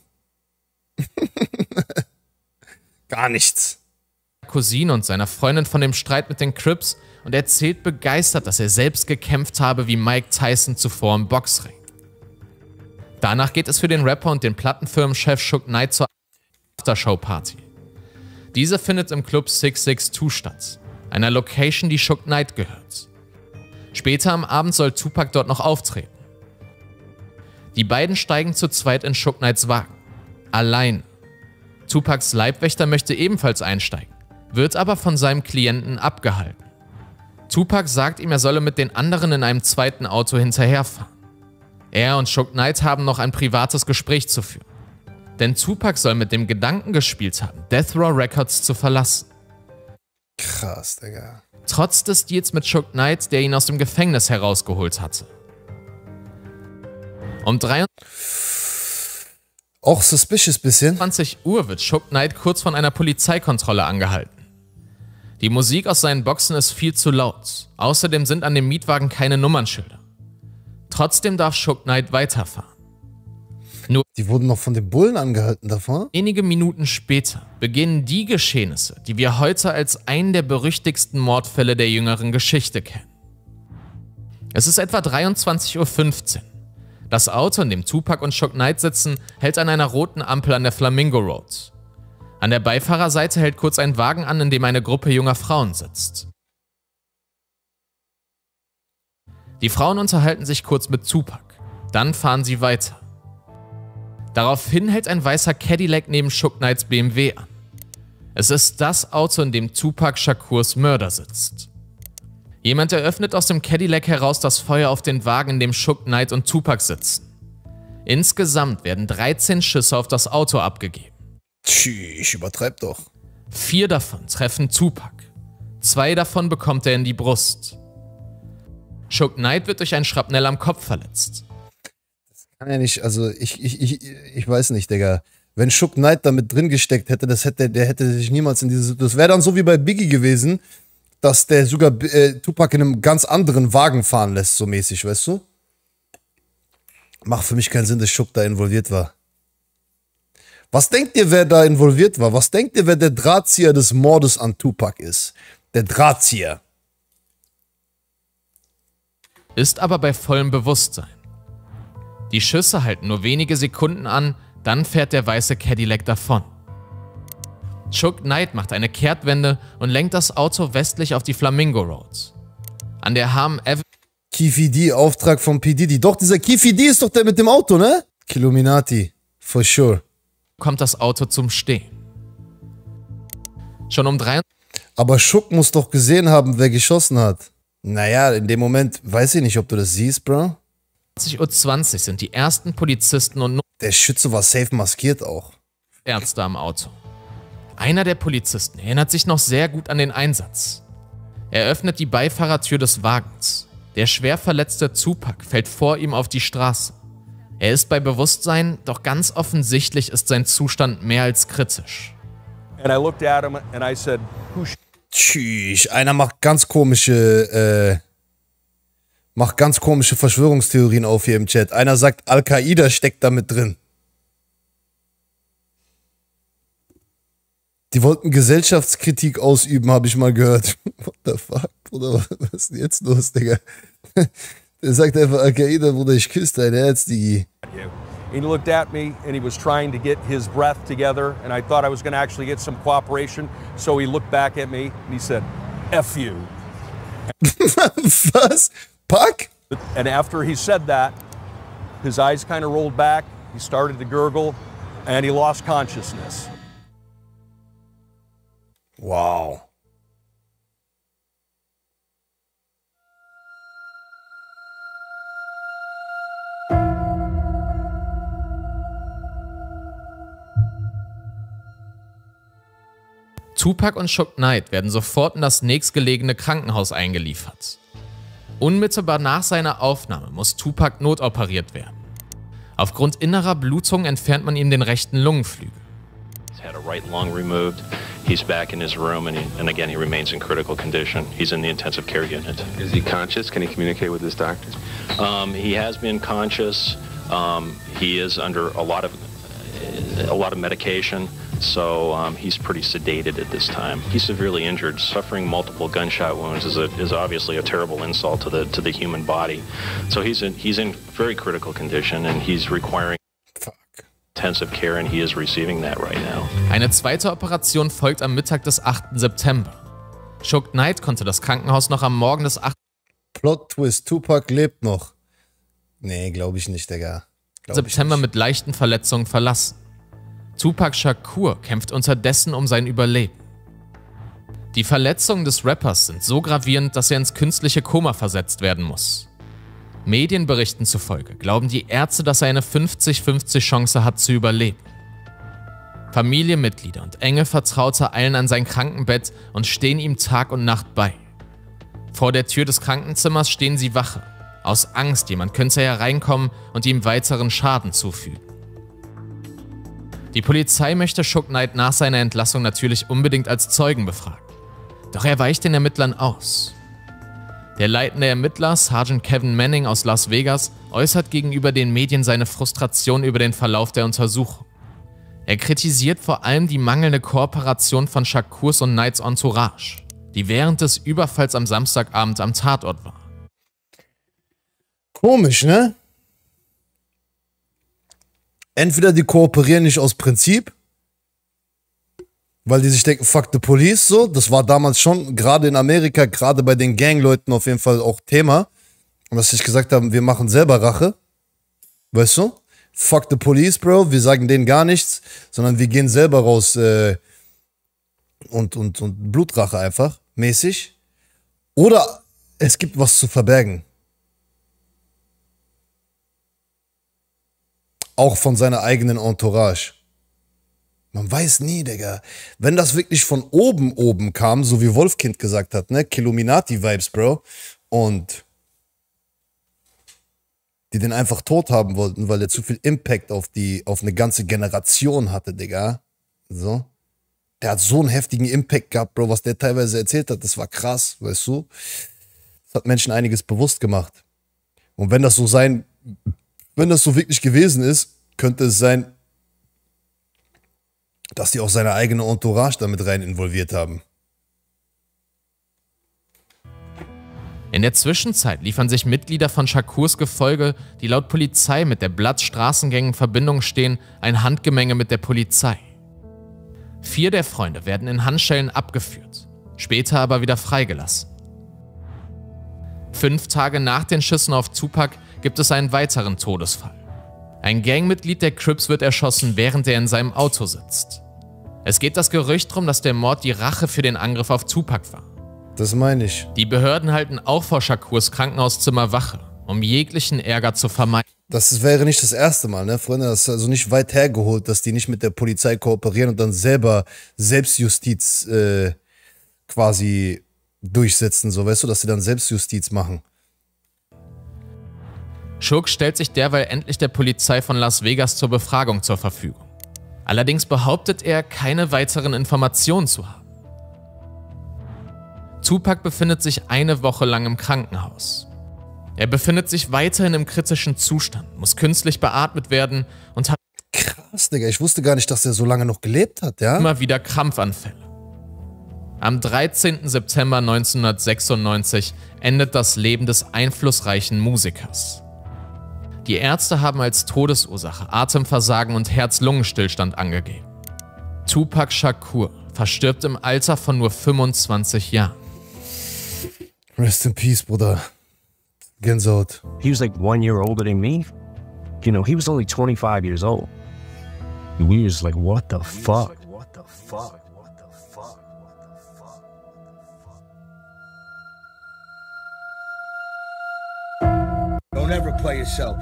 Gar nichts. Cousine und seiner Freundin von dem Streit mit den Crips und erzählt begeistert, dass er selbst gekämpft habe wie Mike Tyson zuvor im Boxring. Danach geht es für den Rapper und den Plattenfirmenchef Suge Knight zur Aftershow-Party. Diese findet im Club sechs sechs zwei statt, einer Location, die Suge Knight gehört. Später am Abend soll Tupac dort noch auftreten. Die beiden steigen zu zweit in Suge Knights Wagen. Allein. Tupacs Leibwächter möchte ebenfalls einsteigen, wird aber von seinem Klienten abgehalten. Tupac sagt ihm, er solle mit den anderen in einem zweiten Auto hinterherfahren. Er und Suge Knight haben noch ein privates Gespräch zu führen. Denn Tupac soll mit dem Gedanken gespielt haben, Death Row Records zu verlassen. Krass, Digga. Trotz des Deals mit Suge Knight, der ihn aus dem Gefängnis herausgeholt hatte. Um Auch suspicious bisschen. dreiundzwanzig Uhr wird Suge Knight kurz von einer Polizeikontrolle angehalten. Die Musik aus seinen Boxen ist viel zu laut. Außerdem sind an dem Mietwagen keine Nummernschilder. Trotzdem darf Suge Knight weiterfahren. Nur die wurden noch von den Bullen angehalten davor? Wenige Minuten später beginnen die Geschehnisse, die wir heute als einen der berüchtigsten Mordfälle der jüngeren Geschichte kennen. Es ist etwa dreiundzwanzig Uhr fünfzehn. Das Auto, in dem Tupac und Suge Knight sitzen, hält an einer roten Ampel an der Flamingo Road. An der Beifahrerseite hält kurz ein Wagen an, in dem eine Gruppe junger Frauen sitzt. Die Frauen unterhalten sich kurz mit Tupac. Dann fahren sie weiter. Daraufhin hält ein weißer Cadillac neben Suge Knights B M W an. Es ist das Auto, in dem Tupac Shakurs Mörder sitzt. Jemand eröffnet aus dem Cadillac heraus das Feuer auf den Wagen, in dem Suge Knight und Tupac sitzen. Insgesamt werden dreizehn Schüsse auf das Auto abgegeben. Tschüss, ich übertreib doch. Vier davon treffen Tupac. Zwei davon bekommt er in die Brust. Suge Knight wird durch ein Schrapnell am Kopf verletzt. Das kann ja nicht, also ich, ich, ich, ich weiß nicht, Digga. Wenn Suge Knight damit drin gesteckt hätte, das hätte, der hätte sich niemals in diese, das wäre dann so wie bei Biggie gewesen, dass der sogar äh, Tupac in einem ganz anderen Wagen fahren lässt, so mäßig, weißt du? Macht für mich keinen Sinn, dass Suge da involviert war. Was denkt ihr, wer da involviert war? Was denkt ihr, wer der Drahtzieher des Mordes an Tupac ist? Der Drahtzieher. Ist aber bei vollem Bewusstsein. Die Schüsse halten nur wenige Sekunden an, dann fährt der weiße Cadillac davon. Suge Knight macht eine Kehrtwende und lenkt das Auto westlich auf die Flamingo Road. An der Harm Avenue. Keefe D, Auftrag von P. Diddy. Doch, dieser Keefe D ist doch der mit dem Auto, ne? Killuminati, for sure. Kommt das Auto zum Stehen. Schon um drei. Aber Suge muss doch gesehen haben, wer geschossen hat. Naja, in dem Moment weiß ich nicht, ob du das siehst, Bro. zwanzig Uhr zwanzig sind die ersten Polizisten und der Schütze war safe maskiert auch. Ärzte am Auto. Einer der Polizisten erinnert sich noch sehr gut an den Einsatz. Er öffnet die Beifahrertür des Wagens. Der schwer verletzte Tupac fällt vor ihm auf die Straße. Er ist bei Bewusstsein, doch ganz offensichtlich ist sein Zustand mehr als kritisch. And I looked at him and I said, who Tschüss, einer macht ganz komische, äh, macht ganz komische Verschwörungstheorien auf hier im Chat. Einer sagt, Al-Qaida steckt da mit drin. Die wollten Gesellschaftskritik ausüben, habe ich mal gehört. What the fuck, Bruder, was ist denn jetzt los, Digga? Der sagt einfach, Al-Qaida, Bruder, ich küsse dein Herz, Digi. And he looked at me and he was trying to get his breath together and I thought I was going to actually get some cooperation. So he looked back at me and he said, F you. Was? Pac? And after he said that, his eyes kind of rolled back, he started to gurgle and he lost consciousness. Wow. Tupac und Suge Knight werden sofort in das nächstgelegene Krankenhaus eingeliefert. Unmittelbar nach seiner Aufnahme muss Tupac notoperiert werden. Aufgrund innerer Blutung entfernt man ihm den rechten Lungenflügel. He's had a right lung removed. He's back in his room and, he, and again he remains in critical condition. He's in the intensive care unit. Is he conscious? Can he communicate with his doctors? Um, he has been conscious. Um, he is under a lot of a lot of medication. So um, he's pretty sedated at this time. He's severely injured. Suffering multiple gunshot wounds is, a, is obviously a terrible insult to the to the human body. So he's in he's in very critical condition and he's requiring Fuck. intensive care and he is receiving that right now. Eine zweite Operation folgt am Mittag des achten September. Suge Knight konnte das Krankenhaus noch am Morgen des achten Plot Twist, Tupac lebt noch. Nee, glaube ich nicht, Digga. Glaub September ich nicht. mit leichten Verletzungen verlassen. Tupac Shakur kämpft unterdessen um sein Überleben. Die Verletzungen des Rappers sind so gravierend, dass er ins künstliche Koma versetzt werden muss. Medienberichten zufolge glauben die Ärzte, dass er eine fünfzig fünfzig Chance hat zu überleben. Familienmitglieder und enge Vertraute eilen an sein Krankenbett und stehen ihm Tag und Nacht bei. Vor der Tür des Krankenzimmers stehen sie Wache. Aus Angst, jemand könnte hereinkommen und ihm weiteren Schaden zufügen. Die Polizei möchte Suge Knight nach seiner Entlassung natürlich unbedingt als Zeugen befragen. Doch er weicht den Ermittlern aus. Der leitende Ermittler, Sergeant Kevin Manning aus Las Vegas, äußert gegenüber den Medien seine Frustration über den Verlauf der Untersuchung. Er kritisiert vor allem die mangelnde Kooperation von Shakurs und Knights Entourage, die während des Überfalls am Samstagabend am Tatort war. Komisch, ne? Entweder die kooperieren nicht aus Prinzip Weil die sich denken, fuck the police, so. Das war damals schon, gerade in Amerika, gerade bei den Gangleuten auf jeden Fall auch Thema. Und dass sie sich gesagt haben, wir machen selber Rache. Weißt du? Fuck the police, Bro. Wir sagen denen gar nichts, sondern wir gehen selber raus äh, und, und, und Blutrache einfach, mäßig. Oder es gibt was zu verbergen. Auch von seiner eigenen Entourage. Man weiß nie, Digga. Wenn das wirklich von oben oben kam, so wie Wolfkind gesagt hat, ne? Killuminati-Vibes, Bro. Und die den einfach tot haben wollten, weil er zu viel Impact auf die, auf eine ganze Generation hatte, Digga. So. Der hat so einen heftigen Impact gehabt, Bro, was der teilweise erzählt hat, das war krass, weißt du. Das hat Menschen einiges bewusst gemacht. Und wenn das so sein, wenn das so wirklich gewesen ist, könnte es sein, dass die auch seine eigene Entourage damit rein involviert haben. In der Zwischenzeit liefern sich Mitglieder von Shakurs Gefolge, die laut Polizei mit der Bloods-Straßengang in Verbindung stehen, ein Handgemenge mit der Polizei. Vier der Freunde werden in Handschellen abgeführt, später aber wieder freigelassen. Fünf Tage nach den Schüssen auf Tupac gibt es einen weiteren Todesfall. Ein Gangmitglied der Crips wird erschossen, während er in seinem Auto sitzt. Es geht das Gerücht drum, dass der Mord die Rache für den Angriff auf Tupac war. Das meine ich. Die Behörden halten auch vor Shakurs Krankenhauszimmer Wache, um jeglichen Ärger zu vermeiden. Das wäre nicht das erste Mal, ne, Freunde? Das ist also nicht weit hergeholt, dass die nicht mit der Polizei kooperieren und dann selber Selbstjustiz äh, quasi durchsetzen, so, weißt du, dass sie dann Selbstjustiz machen. Shook stellt sich derweil endlich der Polizei von Las Vegas zur Befragung zur Verfügung. Allerdings behauptet er, keine weiteren Informationen zu haben. Tupac befindet sich eine Woche lang im Krankenhaus. Er befindet sich weiterhin im kritischen Zustand, muss künstlich beatmet werden und hat Krass, Digga, ich wusste gar nicht, dass er so lange noch gelebt hat, ja? Immer wieder Krampfanfälle. Am dreizehnten September neunzehnhundertsechsundneunzig endet das Leben des einflussreichen Musikers. Die Ärzte haben als Todesursache Atemversagen und Herz-Lungen-Stillstand angegeben. Tupac Shakur verstirbt im Alter von nur fünfundzwanzig Jahren. Rest in peace, Bruder. Gänsehaut. He was like one year older than me. You know, he was only twenty-five years old. And we were just like, what the fuck? What the fuck? What the fuck? Don't ever play yourself.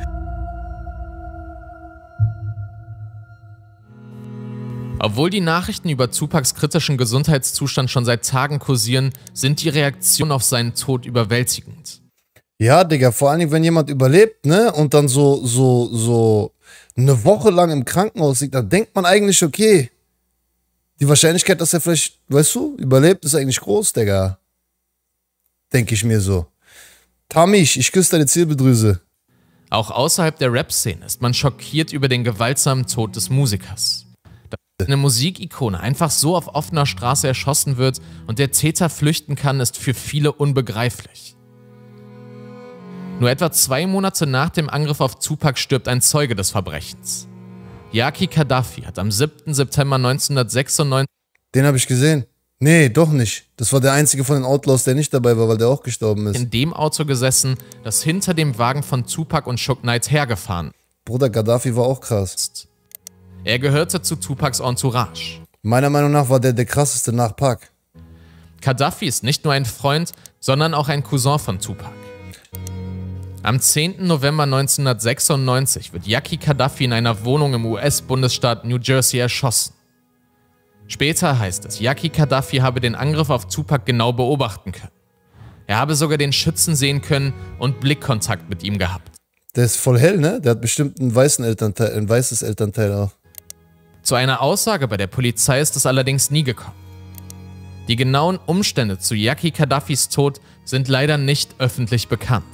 Obwohl die Nachrichten über Tupacs kritischen Gesundheitszustand schon seit Tagen kursieren, sind die Reaktionen auf seinen Tod überwältigend. Ja, Digga, vor allem, wenn jemand überlebt, ne, und dann so, so, so eine Woche lang im Krankenhaus liegt, dann denkt man eigentlich, okay, die Wahrscheinlichkeit, dass er vielleicht, weißt du, überlebt, ist eigentlich groß, Digga. Denke ich mir so. Tamish, ich küsse deine Zirbeldrüse. Auch außerhalb der Rap-Szene ist man schockiert über den gewaltsamen Tod des Musikers. Dass eine Musikikone einfach so auf offener Straße erschossen wird und der Täter flüchten kann, ist für viele unbegreiflich. Nur etwa zwei Monate nach dem Angriff auf Tupac stirbt ein Zeuge des Verbrechens. Yaki Kadafi hat am siebten September neunzehnhundertsechsundneunzig... Den habe ich gesehen. Nee, doch nicht. Das war der einzige von den Outlaws, der nicht dabei war, weil der auch gestorben ist. In dem Auto gesessen, das hinter dem Wagen von Tupac und Suge Knight hergefahren. Bruder, Gaddafi war auch krass. Er gehörte zu Tupacs Entourage. Meiner Meinung nach war der der krasseste nach Pac. Gaddafi ist nicht nur ein Freund, sondern auch ein Cousin von Tupac. Am zehnten November neunzehnhundertsechsundneunzig wird Yaki Kadafi in einer Wohnung im U S-Bundesstaat New Jersey erschossen. Später heißt es, Yaki Kadafi habe den Angriff auf Tupac genau beobachten können. Er habe sogar den Schützen sehen können und Blickkontakt mit ihm gehabt. Der ist voll hell, ne? Der hat bestimmt einen weißen Elternteil, ein weißes Elternteil auch. Zu einer Aussage bei der Polizei ist es allerdings nie gekommen. Die genauen Umstände zu Yaki Kadafis Tod sind leider nicht öffentlich bekannt.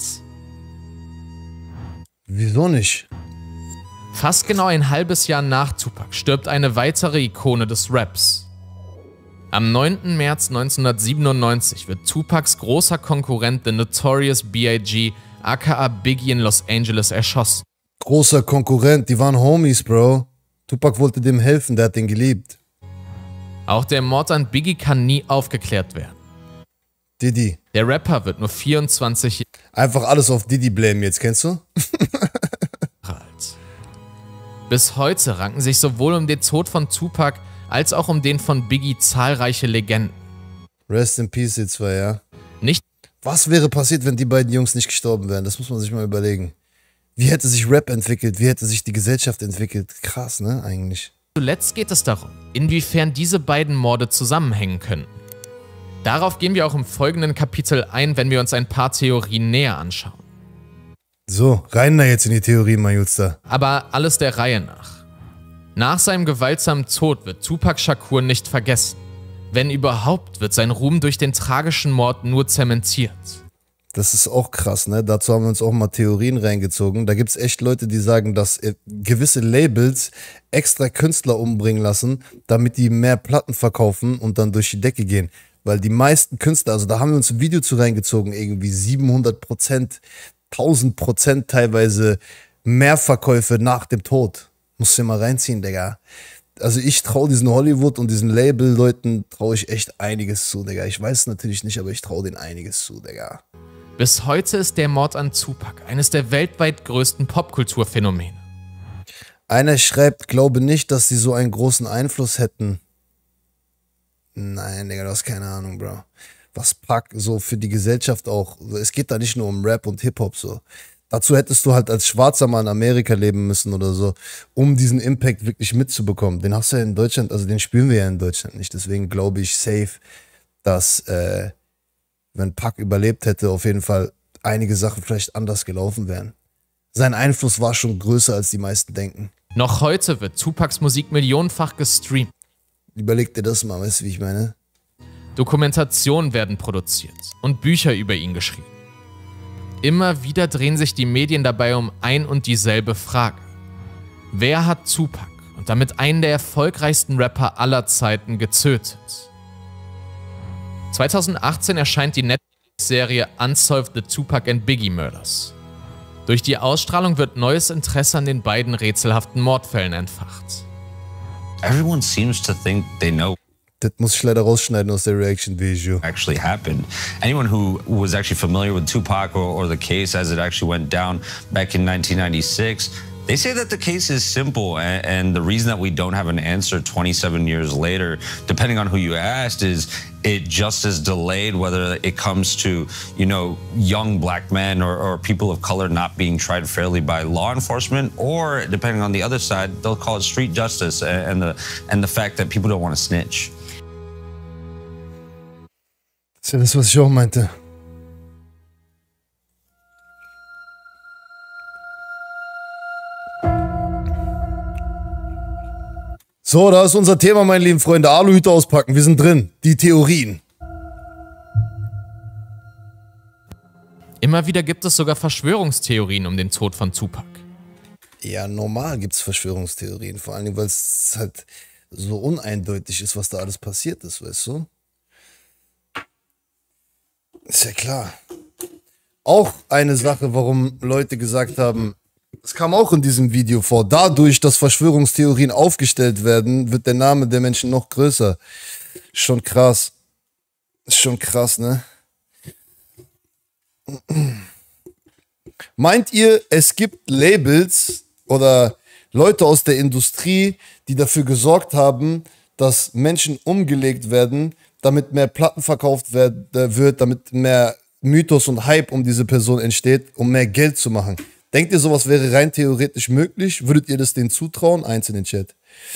Wieso nicht? Fast genau ein halbes Jahr nach Tupac stirbt eine weitere Ikone des Raps. Am neunten März neunzehnhundertsiebenundneunzig wird Tupacs großer Konkurrent The Notorious B I G aka Biggie in Los Angeles erschossen. Großer Konkurrent, die waren Homies, Bro. Tupac wollte dem helfen, der hat den geliebt. Auch der Mord an Biggie kann nie aufgeklärt werden. Diddy. Der Rapper wird nur vierundzwanzig Einfach alles auf Diddy blamen jetzt, kennst du? Jahre alt. Bis heute ranken sich sowohl um den Tod von Tupac als auch um den von Biggie zahlreiche Legenden. Rest in Peace, die zwei, ja. Nicht. Was wäre passiert, wenn die beiden Jungs nicht gestorben wären? Das muss man sich mal überlegen. Wie hätte sich Rap entwickelt? Wie hätte sich die Gesellschaft entwickelt? Krass, ne, eigentlich. Zuletzt geht es darum, inwiefern diese beiden Morde zusammenhängen können. Darauf gehen wir auch im folgenden Kapitel ein, wenn wir uns ein paar Theorien näher anschauen. So, rein da jetzt in die Theorie, mein Jutster. Aber alles der Reihe nach. Nach seinem gewaltsamen Tod wird Tupac Shakur nicht vergessen. Wenn überhaupt, wird sein Ruhm durch den tragischen Mord nur zementiert. Das ist auch krass, ne? Dazu haben wir uns auch mal Theorien reingezogen. Da gibt es echt Leute, die sagen, dass gewisse Labels extra Künstler umbringen lassen, damit die mehr Platten verkaufen und dann durch die Decke gehen. Weil die meisten Künstler, also da haben wir uns ein Video zu reingezogen, irgendwie siebenhundert Prozent, tausend Prozent teilweise mehr Verkäufe nach dem Tod. Musst du dir mal reinziehen, Digga. Also ich traue diesen Hollywood und diesen Label-Leuten traue ich echt einiges zu, Digga. Ich weiß es natürlich nicht, aber ich traue denen einiges zu, Digga. Bis heute ist der Mord an Tupac eines der weltweit größten Popkulturphänomene. Einer schreibt, glaube nicht, dass sie so einen großen Einfluss hätten. Nein, Digga, du hast keine Ahnung, Bro. Was Pac so für die Gesellschaft auch, es geht da nicht nur um Rap und Hip-Hop so. Dazu hättest du halt als Schwarzer mal in Amerika leben müssen oder so, um diesen Impact wirklich mitzubekommen. Den hast du ja in Deutschland, also den spüren wir ja in Deutschland nicht. Deswegen glaube ich safe, dass äh, wenn Pac überlebt hätte, auf jeden Fall einige Sachen vielleicht anders gelaufen wären. Sein Einfluss war schon größer, als die meisten denken. Noch heute wird Tupacs Musik millionenfach gestreamt. Überleg dir das mal, weißt du, wie ich meine? Dokumentationen werden produziert und Bücher über ihn geschrieben. Immer wieder drehen sich die Medien dabei um ein und dieselbe Frage. Wer hat Tupac und damit einen der erfolgreichsten Rapper aller Zeiten getötet? zweitausendachtzehn erscheint die Netflix-Serie Unsolved: The Tupac and Biggie Murders. Durch die Ausstrahlung wird neues Interesse an den beiden rätselhaften Mordfällen entfacht. Everyone seems to think they know. Das muss ich leider rausschneiden aus der Reaction-Video. Actually happened. Anyone who was actually familiar with Tupac or, or the case as it actually went down back in nineteen ninety-six, they say that the case is simple, and, and the reason that we don't have an answer twenty-seven years later, depending on who you asked, is it just is delayed, whether it comes to, you know, young black men or, or people of color not being tried fairly by law enforcement, or depending on the other side, they'll call it street justice and the and the fact that people don't want to snitch. Das ist ja das, was ich auch meinte. So, da ist unser Thema, meine lieben Freunde. Aluhüte auspacken, wir sind drin. Die Theorien. Immer wieder gibt es sogar Verschwörungstheorien um den Tod von Tupac. Ja, normal gibt es Verschwörungstheorien. Vor allem, weil es halt so uneindeutig ist, was da alles passiert ist, weißt du? Ist ja klar. Auch eine Sache, warum Leute gesagt haben, es kam auch in diesem Video vor, dadurch, dass Verschwörungstheorien aufgestellt werden, wird der Name der Menschen noch größer. Schon krass. Ist schon krass, ne? Meint ihr, es gibt Labels oder Leute aus der Industrie, die dafür gesorgt haben, dass Menschen umgelegt werden, damit mehr Platten verkauft wird, damit mehr Mythos und Hype um diese Person entsteht, um mehr Geld zu machen? Denkt ihr, sowas wäre rein theoretisch möglich? Würdet ihr das denen zutrauen? Eins in den Chat.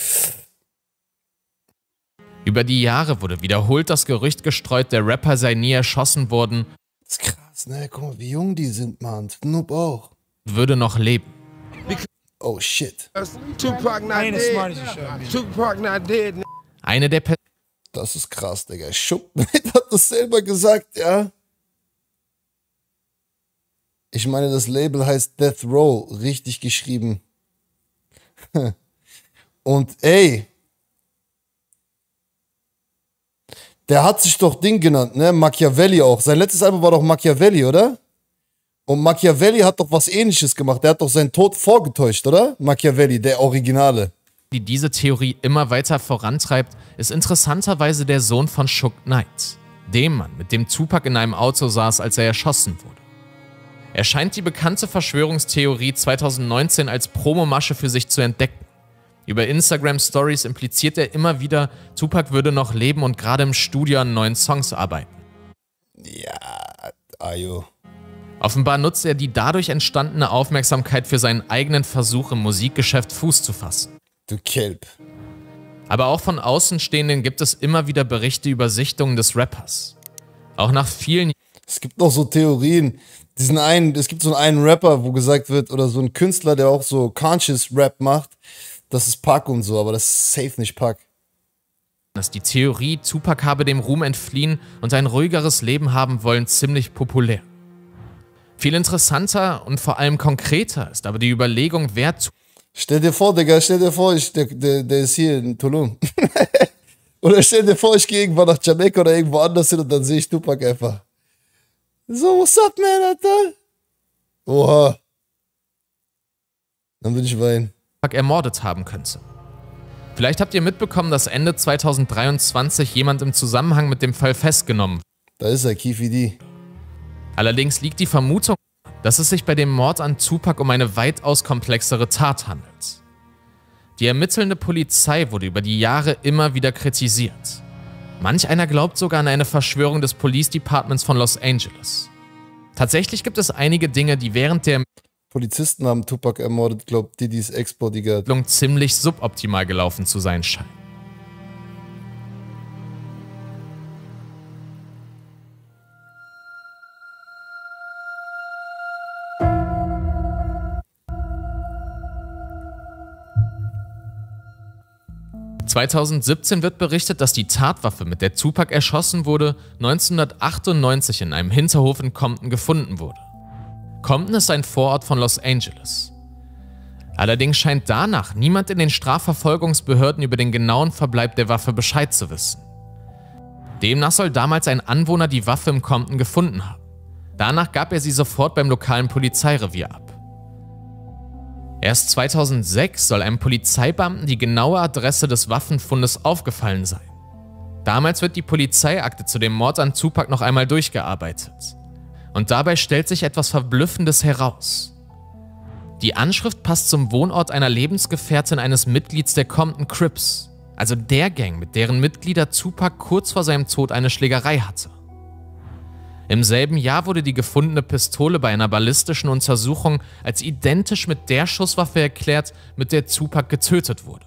Über die Jahre wurde wiederholt das Gerücht gestreut, der Rapper sei nie erschossen worden. Das ist krass, ne? Guck mal, wie jung die sind, Mann. Noob auch. Würde noch leben. Oh shit. Tupac not dead. Tupac not dead. Eine der Pe Das ist krass, Digga. Schuppmate hat das selber gesagt, ja. Ich meine, das Label heißt Death Row, richtig geschrieben. Und ey, der hat sich doch Ding genannt, ne? Machiavelli auch. Sein letztes Album war doch Machiavelli, oder? Und Machiavelli hat doch was Ähnliches gemacht. Der hat doch seinen Tod vorgetäuscht, oder? Machiavelli, der Originale. die diese Theorie immer weiter vorantreibt, ist interessanterweise der Sohn von Suge Knight, dem Mann, mit dem Tupac in einem Auto saß, als er erschossen wurde. Er scheint die bekannte Verschwörungstheorie zweitausendneunzehn als Promomasche für sich zu entdecken. Über Instagram-Stories impliziert er immer wieder, Tupac würde noch leben und gerade im Studio an neuen Songs arbeiten. Ja, ayo. Offenbar nutzt er die dadurch entstandene Aufmerksamkeit für seinen eigenen Versuch, im Musikgeschäft Fuß zu fassen. Du Kelb. Aber auch von Außenstehenden gibt es immer wieder Berichte über Sichtungen des Rappers. Auch nach vielen... Es gibt noch so Theorien, diesen einen, es gibt so einen Rapper, wo gesagt wird, oder so ein Künstler, der auch so Conscious Rap macht, das ist Pac und so, aber das ist safe nicht Pac. Dass die Theorie, Tupac habe dem Ruhm entfliehen und ein ruhigeres Leben haben wollen, ziemlich populär. Viel interessanter und vor allem konkreter ist aber die Überlegung, wer Tupac... Stell dir vor, Digga, stell dir vor, ich, der, der, der ist hier in Tulum. Oder stell dir vor, ich gehe irgendwann nach Jamaika oder irgendwo anders hin und dann sehe ich Tupac einfach. So, what's up, man, Alter? Oha. Dann will ich weinen. ermordet haben könnte. Vielleicht habt ihr mitbekommen, dass Ende zweitausenddreiundzwanzig jemand im Zusammenhang mit dem Fall festgenommen wurde. Da ist er, Keefe D. Allerdings liegt die Vermutung, dass es sich bei dem Mord an Tupac um eine weitaus komplexere Tat handelt. Die ermittelnde Polizei wurde über die Jahre immer wieder kritisiert. Manch einer glaubt sogar an eine Verschwörung des Police Departments von Los Angeles. Tatsächlich gibt es einige Dinge, die während der Polizisten haben Tupac ermordet, glaubt Diddy's Ex-Bodyguard. ziemlich suboptimal gelaufen zu sein scheint. zweitausendsiebzehn wird berichtet, dass die Tatwaffe, mit der Tupac erschossen wurde, neunzehnhundertachtundneunzig in einem Hinterhof in Compton gefunden wurde. Compton ist ein Vorort von Los Angeles. Allerdings scheint danach niemand in den Strafverfolgungsbehörden über den genauen Verbleib der Waffe Bescheid zu wissen. Demnach soll damals ein Anwohner die Waffe im Compton gefunden haben. Danach gab er sie sofort beim lokalen Polizeirevier ab. Erst zweitausendsechs soll einem Polizeibeamten die genaue Adresse des Waffenfundes aufgefallen sein. Damals wird die Polizeiakte zu dem Mord an Tupac noch einmal durchgearbeitet. Und dabei stellt sich etwas Verblüffendes heraus. Die Anschrift passt zum Wohnort einer Lebensgefährtin eines Mitglieds der Compton Crips, also der Gang, mit deren Mitglieder Tupac kurz vor seinem Tod eine Schlägerei hatte. Im selben Jahr wurde die gefundene Pistole bei einer ballistischen Untersuchung als identisch mit der Schusswaffe erklärt, mit der Tupac getötet wurde.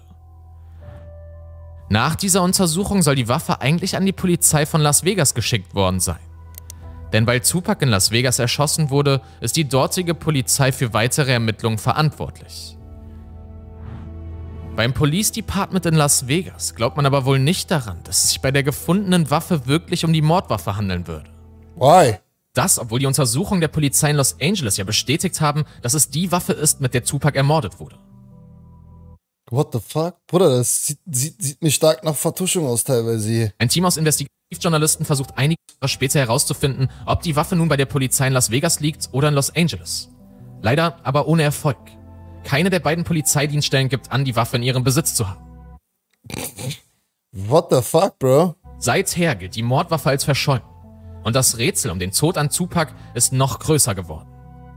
Nach dieser Untersuchung soll die Waffe eigentlich an die Polizei von Las Vegas geschickt worden sein. Denn weil Tupac in Las Vegas erschossen wurde, ist die dortige Polizei für weitere Ermittlungen verantwortlich. Beim Police Department in Las Vegas glaubt man aber wohl nicht daran, dass es sich bei der gefundenen Waffe wirklich um die Mordwaffe handeln würde. Why? Das, obwohl die Untersuchungen der Polizei in Los Angeles ja bestätigt haben, dass es die Waffe ist, mit der Tupac ermordet wurde. What the fuck? Bruder, das sieht, sieht, sieht mir stark nach Vertuschung aus teilweise hier. Ein Team aus Investigativjournalisten versucht einige Jahre später herauszufinden, ob die Waffe nun bei der Polizei in Las Vegas liegt oder in Los Angeles. Leider aber ohne Erfolg. Keine der beiden Polizeidienststellen gibt an, die Waffe in ihrem Besitz zu haben. What the fuck, bro? Seither gilt die Mordwaffe als verschollen. Und das Rätsel um den Tod an Tupac ist noch größer geworden.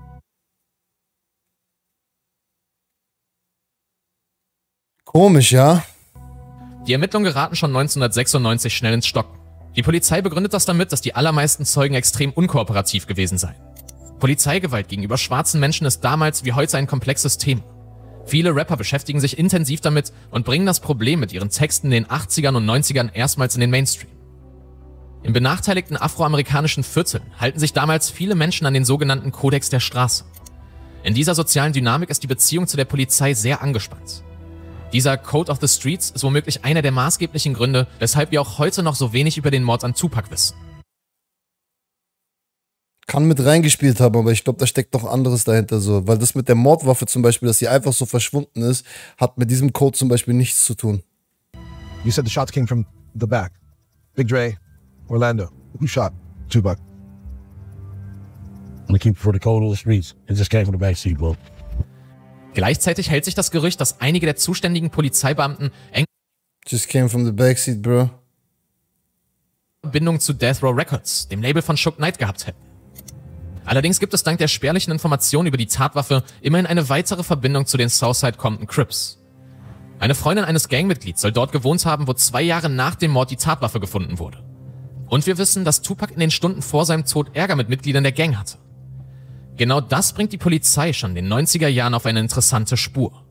Komisch, ja? Die Ermittlungen geraten schon neunzehnhundertsechsundneunzig schnell ins Stocken. Die Polizei begründet das damit, dass die allermeisten Zeugen extrem unkooperativ gewesen seien. Polizeigewalt gegenüber schwarzen Menschen ist damals wie heute ein komplexes Thema. Viele Rapper beschäftigen sich intensiv damit und bringen das Problem mit ihren Texten in den achtzigern und neunzigern erstmals in den Mainstream. In benachteiligten afroamerikanischen Vierteln halten sich damals viele Menschen an den sogenannten Kodex der Straße. In dieser sozialen Dynamik ist die Beziehung zu der Polizei sehr angespannt. Dieser Code of the Streets ist womöglich einer der maßgeblichen Gründe, weshalb wir auch heute noch so wenig über den Mord an Tupac wissen. Kann mit reingespielt haben, aber ich glaube, da steckt noch anderes dahinter so. Weil das mit der Mordwaffe zum Beispiel, dass sie einfach so verschwunden ist, hat mit diesem Code zum Beispiel nichts zu tun. You said the shots came from the back. Big Dre, Orlando. Who shot Tupac? I'm gonna keep it for the code of the streets. It just came from the back seat, bro. Gleichzeitig hält sich das Gerücht, dass einige der zuständigen Polizeibeamten eng Just came from the backseat, bro. Verbindung zu Death Row Records, dem Label von Suge Knight, gehabt hätten. Allerdings gibt es dank der spärlichen Informationen über die Tatwaffe immerhin eine weitere Verbindung zu den Southside Compton Crips. Eine Freundin eines Gangmitglieds soll dort gewohnt haben, wo zwei Jahre nach dem Mord die Tatwaffe gefunden wurde. Und wir wissen, dass Tupac in den Stunden vor seinem Tod Ärger mit Mitgliedern der Gang hatte. Genau das bringt die Polizei schon in den neunziger Jahren auf eine interessante Spur.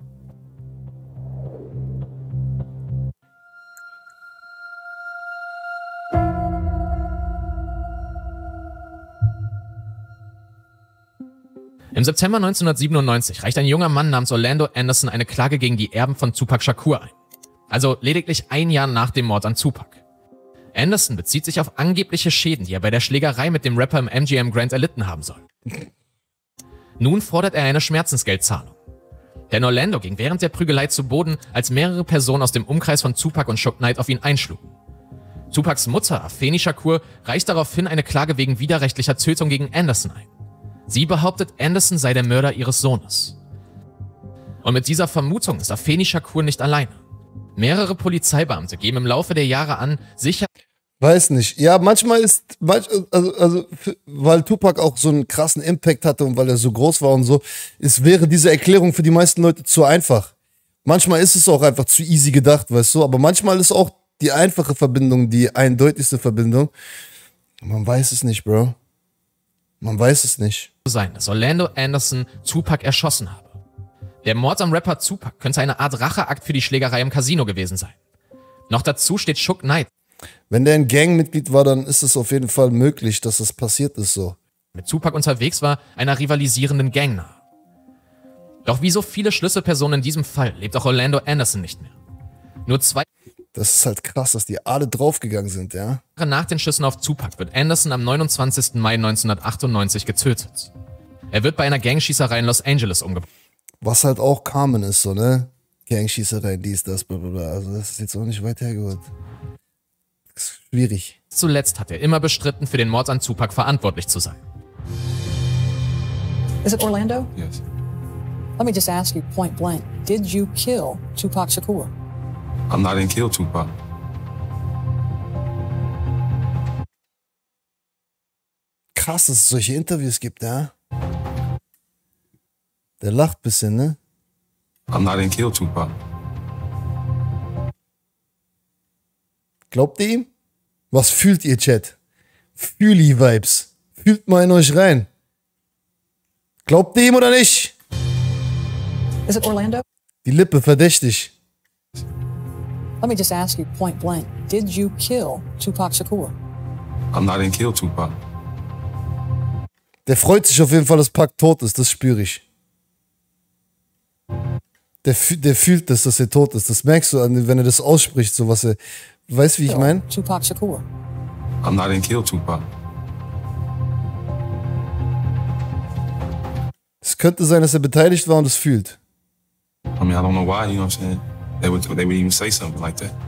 Im September neunzehnhundertsiebenundneunzig reicht ein junger Mann namens Orlando Anderson eine Klage gegen die Erben von Tupac Shakur ein. Also lediglich ein Jahr nach dem Mord an Tupac. Anderson bezieht sich auf angebliche Schäden, die er bei der Schlägerei mit dem Rapper im M G M Grand erlitten haben soll. Nun fordert er eine Schmerzensgeldzahlung. Denn Orlando ging während der Prügelei zu Boden, als mehrere Personen aus dem Umkreis von Tupac und Suge Knight auf ihn einschlugen. Tupacs Mutter, Afeni Shakur, reicht daraufhin eine Klage wegen widerrechtlicher Tötung gegen Anderson ein. Sie behauptet, Anderson sei der Mörder ihres Sohnes. Und mit dieser Vermutung ist Afeni Shakur nicht alleine. Mehrere Polizeibeamte geben im Laufe der Jahre an, sicher... Weiß nicht. Ja, manchmal ist, also, also, weil Tupac auch so einen krassen Impact hatte und weil er so groß war und so, ist, wäre diese Erklärung für die meisten Leute zu einfach. Manchmal ist es auch einfach zu easy gedacht, weißt du, aber manchmal ist auch die einfache Verbindung die eindeutigste Verbindung. Man weiß es nicht, Bro. Man weiß es nicht. ...sein, dass Orlando Anderson Tupac erschossen habe. Der Mord am Rapper Tupac könnte eine Art Racheakt für die Schlägerei im Casino gewesen sein. Noch dazu steht Suge Knight. Wenn der ein Gangmitglied war, dann ist es auf jeden Fall möglich, dass es passiert ist so. ...mit Tupac unterwegs war, einer rivalisierenden Gang nahe. Doch wie so viele Schlüsselpersonen in diesem Fall lebt auch Orlando Anderson nicht mehr. Nur zwei... Das ist halt krass, dass die alle draufgegangen sind, ja? Nach den Schüssen auf Tupac wird Anderson am neunundzwanzigsten Mai neunzehnhundertachtundneunzig getötet. Er wird bei einer Gangschießerei in Los Angeles umgebracht. Was halt auch Carmen ist, so, ne? Gangschießerei, dies, das, blablabla. Also das ist jetzt auch nicht weit hergeholt. Das ist schwierig. Zuletzt hat er immer bestritten, für den Mord an Tupac verantwortlich zu sein. Is it Orlando? Yes. Let me just ask you point blank. Did you kill Tupac Shakur? I'm not in kill Tupac. Krass, dass es solche Interviews gibt, ja? Der lacht ein bisschen, ne? I'm not in kill Tupac. Glaubt ihr ihm? Was fühlt ihr, Chat? Fühli-Vibes. Fühlt mal in euch rein. Glaubt ihr ihm oder nicht? Is it Orlando? Die Lippe verdächtig. Let me just ask you point blank. Did you kill Tupac Shakur? I'm not in kill Tupac. Der freut sich auf jeden Fall, dass Pac tot ist. Das spüre ich. Der, der fühlt das, dass er tot ist. Das merkst du, wenn er das ausspricht, so was er... Weißt du, wie ich meine? Tupac Shakur. I'm not in kill Tupac. Es könnte sein, dass er beteiligt war und es fühlt. I mean, I don't know why, you know what I'm saying? They would, they would even say something like that.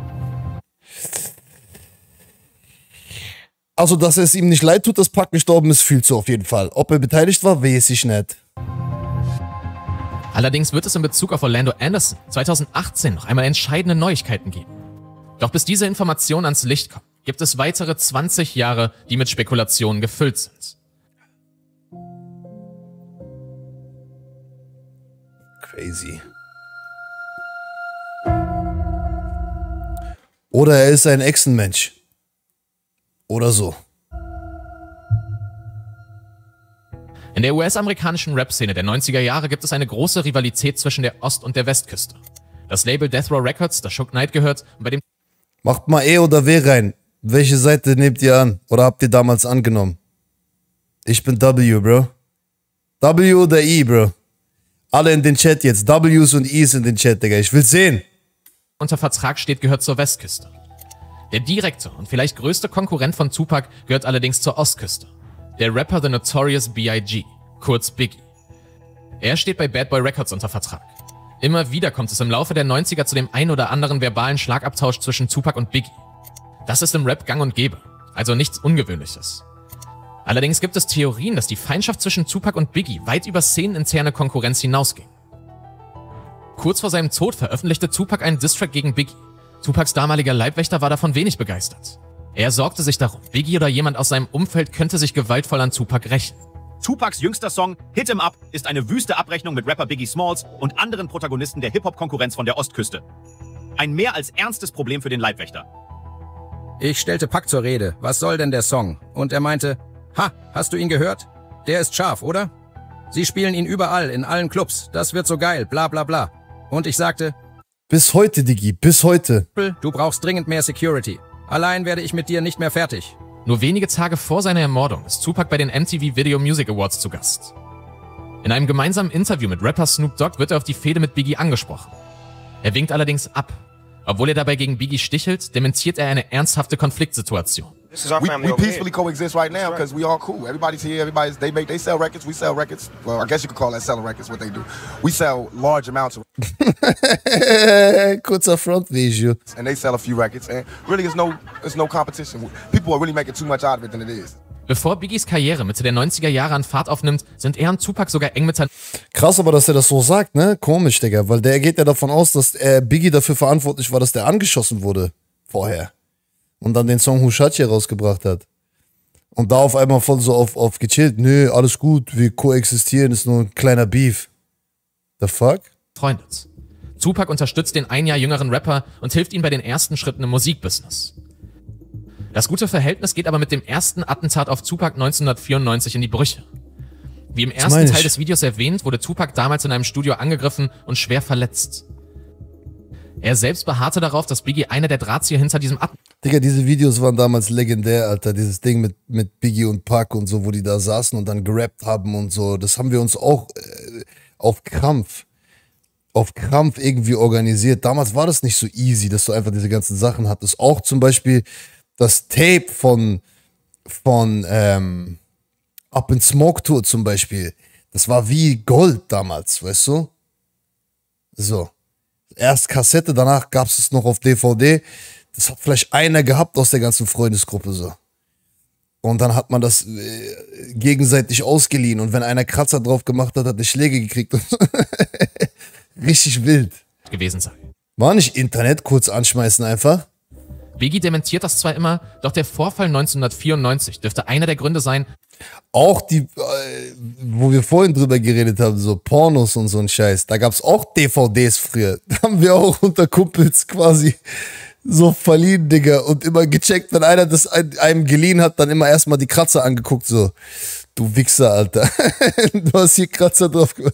Also, dass es ihm nicht leid tut, dass Pac gestorben ist, fühlt so auf jeden Fall. Ob er beteiligt war, weiß ich nicht. Allerdings wird es in Bezug auf Orlando Anderson zweitausendachtzehn noch einmal entscheidende Neuigkeiten geben. Doch bis diese Informationen ans Licht kommen, gibt es weitere zwanzig Jahre, die mit Spekulationen gefüllt sind. Crazy. Oder er ist ein Echsenmensch. Oder so. In der U S-amerikanischen Rap-Szene der neunziger Jahre gibt es eine große Rivalität zwischen der Ost- und der Westküste. Das Label Death Row Records, das Suge Knight gehört, und bei dem... Macht mal E oder W rein. Welche Seite nehmt ihr an? Oder habt ihr damals angenommen? Ich bin W, Bro. W oder I, Bro. Alle in den Chat jetzt. Ws und Is in den Chat, Digga. Ich will sehen. Unter Vertrag steht, gehört zur Westküste. Der direkte und vielleicht größte Konkurrent von Tupac gehört allerdings zur Ostküste. Der Rapper The Notorious B I G, kurz Biggie. Er steht bei Bad Boy Records unter Vertrag. Immer wieder kommt es im Laufe der neunziger zu dem ein oder anderen verbalen Schlagabtausch zwischen Tupac und Biggie. Das ist im Rap gang und gäbe, also nichts Ungewöhnliches. Allerdings gibt es Theorien, dass die Feindschaft zwischen Tupac und Biggie weit über szeneninterne Konkurrenz hinausging. Kurz vor seinem Tod veröffentlichte Tupac einen Diss-Track gegen Biggie. Tupacs damaliger Leibwächter war davon wenig begeistert. Er sorgte sich darum, Biggie oder jemand aus seinem Umfeld könnte sich gewaltvoll an Tupac rächen. Tupacs jüngster Song Hit 'em Up ist eine wüste Abrechnung mit Rapper Biggie Smalls und anderen Protagonisten der Hip-Hop-Konkurrenz von der Ostküste. Ein mehr als ernstes Problem für den Leibwächter. Ich stellte Pac zur Rede, was soll denn der Song? Und er meinte, ha, hast du ihn gehört? Der ist scharf, oder? Sie spielen ihn überall, in allen Clubs, das wird so geil, bla bla bla. Und ich sagte, bis heute, Diggi, bis heute. Du brauchst dringend mehr Security. Allein werde ich mit dir nicht mehr fertig. Nur wenige Tage vor seiner Ermordung ist Tupac bei den M T V Video Music Awards zu Gast. In einem gemeinsamen Interview mit Rapper Snoop Dogg wird er auf die Fehde mit Biggie angesprochen. Er winkt allerdings ab. Obwohl er dabei gegen Biggie stichelt, dementiert er eine ernsthafte Konfliktsituation. We, we peacefully coexist right now because we all cool. Everybody's here. Everybody's they make they sell records. We sell records. Well, I guess you could call that selling records. What they do, we sell large amounts of. Kurzer Front-Video. And they sell a few records. And really, there's no there's no competition. People are really making too much out of it than it is. Bevor Biggies Karriere Mitte der neunziger Jahre an Fahrt aufnimmt, sind er und Tupac sogar eng miteinander. Krass, aber dass er das so sagt, ne? Komisch, Digga. Weil der geht ja davon aus, dass äh, Biggie dafür verantwortlich war, dass der angeschossen wurde vorher. Und dann den Song Hushachi rausgebracht hat. Und da auf einmal voll so auf, auf gechillt. Nö, alles gut, wir koexistieren, ist nur ein kleiner Beef. The fuck? Freundet. Tupac unterstützt den ein Jahr jüngeren Rapper und hilft ihm bei den ersten Schritten im Musikbusiness. Das gute Verhältnis geht aber mit dem ersten Attentat auf Tupac neunzehnhundertvierundneunzig in die Brüche. Wie im ersten Teil des Videos erwähnt, wurde Tupac damals in einem Studio angegriffen und schwer verletzt. Er selbst beharrte darauf, dass Biggie einer der Drahtzieher hinter diesem Attentat. Digga, diese Videos waren damals legendär, Alter. Dieses Ding mit, mit Biggie und Pac und so, wo die da saßen und dann gerappt haben und so. Das haben wir uns auch äh, auf Krampf, auf Krampf irgendwie organisiert. Damals war das nicht so easy, dass du einfach diese ganzen Sachen hattest. Auch zum Beispiel das Tape von, von ähm, Up in Smoke Tour zum Beispiel. Das war wie Gold damals, weißt du? So. Erst Kassette, danach gab es es noch auf D V D. Das hat vielleicht einer gehabt aus der ganzen Freundesgruppe so. Und dann hat man das äh, gegenseitig ausgeliehen. Und wenn einer Kratzer drauf gemacht hat, hat er Schläge gekriegt. Richtig wild. Gewesen sei. War nicht Internet, kurz anschmeißen einfach. Biggie dementiert das zwar immer, doch der Vorfall neunzehnhundertvierundneunzig dürfte einer der Gründe sein. Auch die, äh, wo wir vorhin drüber geredet haben, so Pornos und so ein Scheiß, da gab es auch D V Ds früher. Da haben wir auch unter Kumpels quasi so verliehen, Digga. Und immer gecheckt, wenn einer das einem geliehen hat, dann immer erstmal die Kratzer angeguckt, so. Du Wichser, Alter. Du hast hier Kratzer drauf gemacht.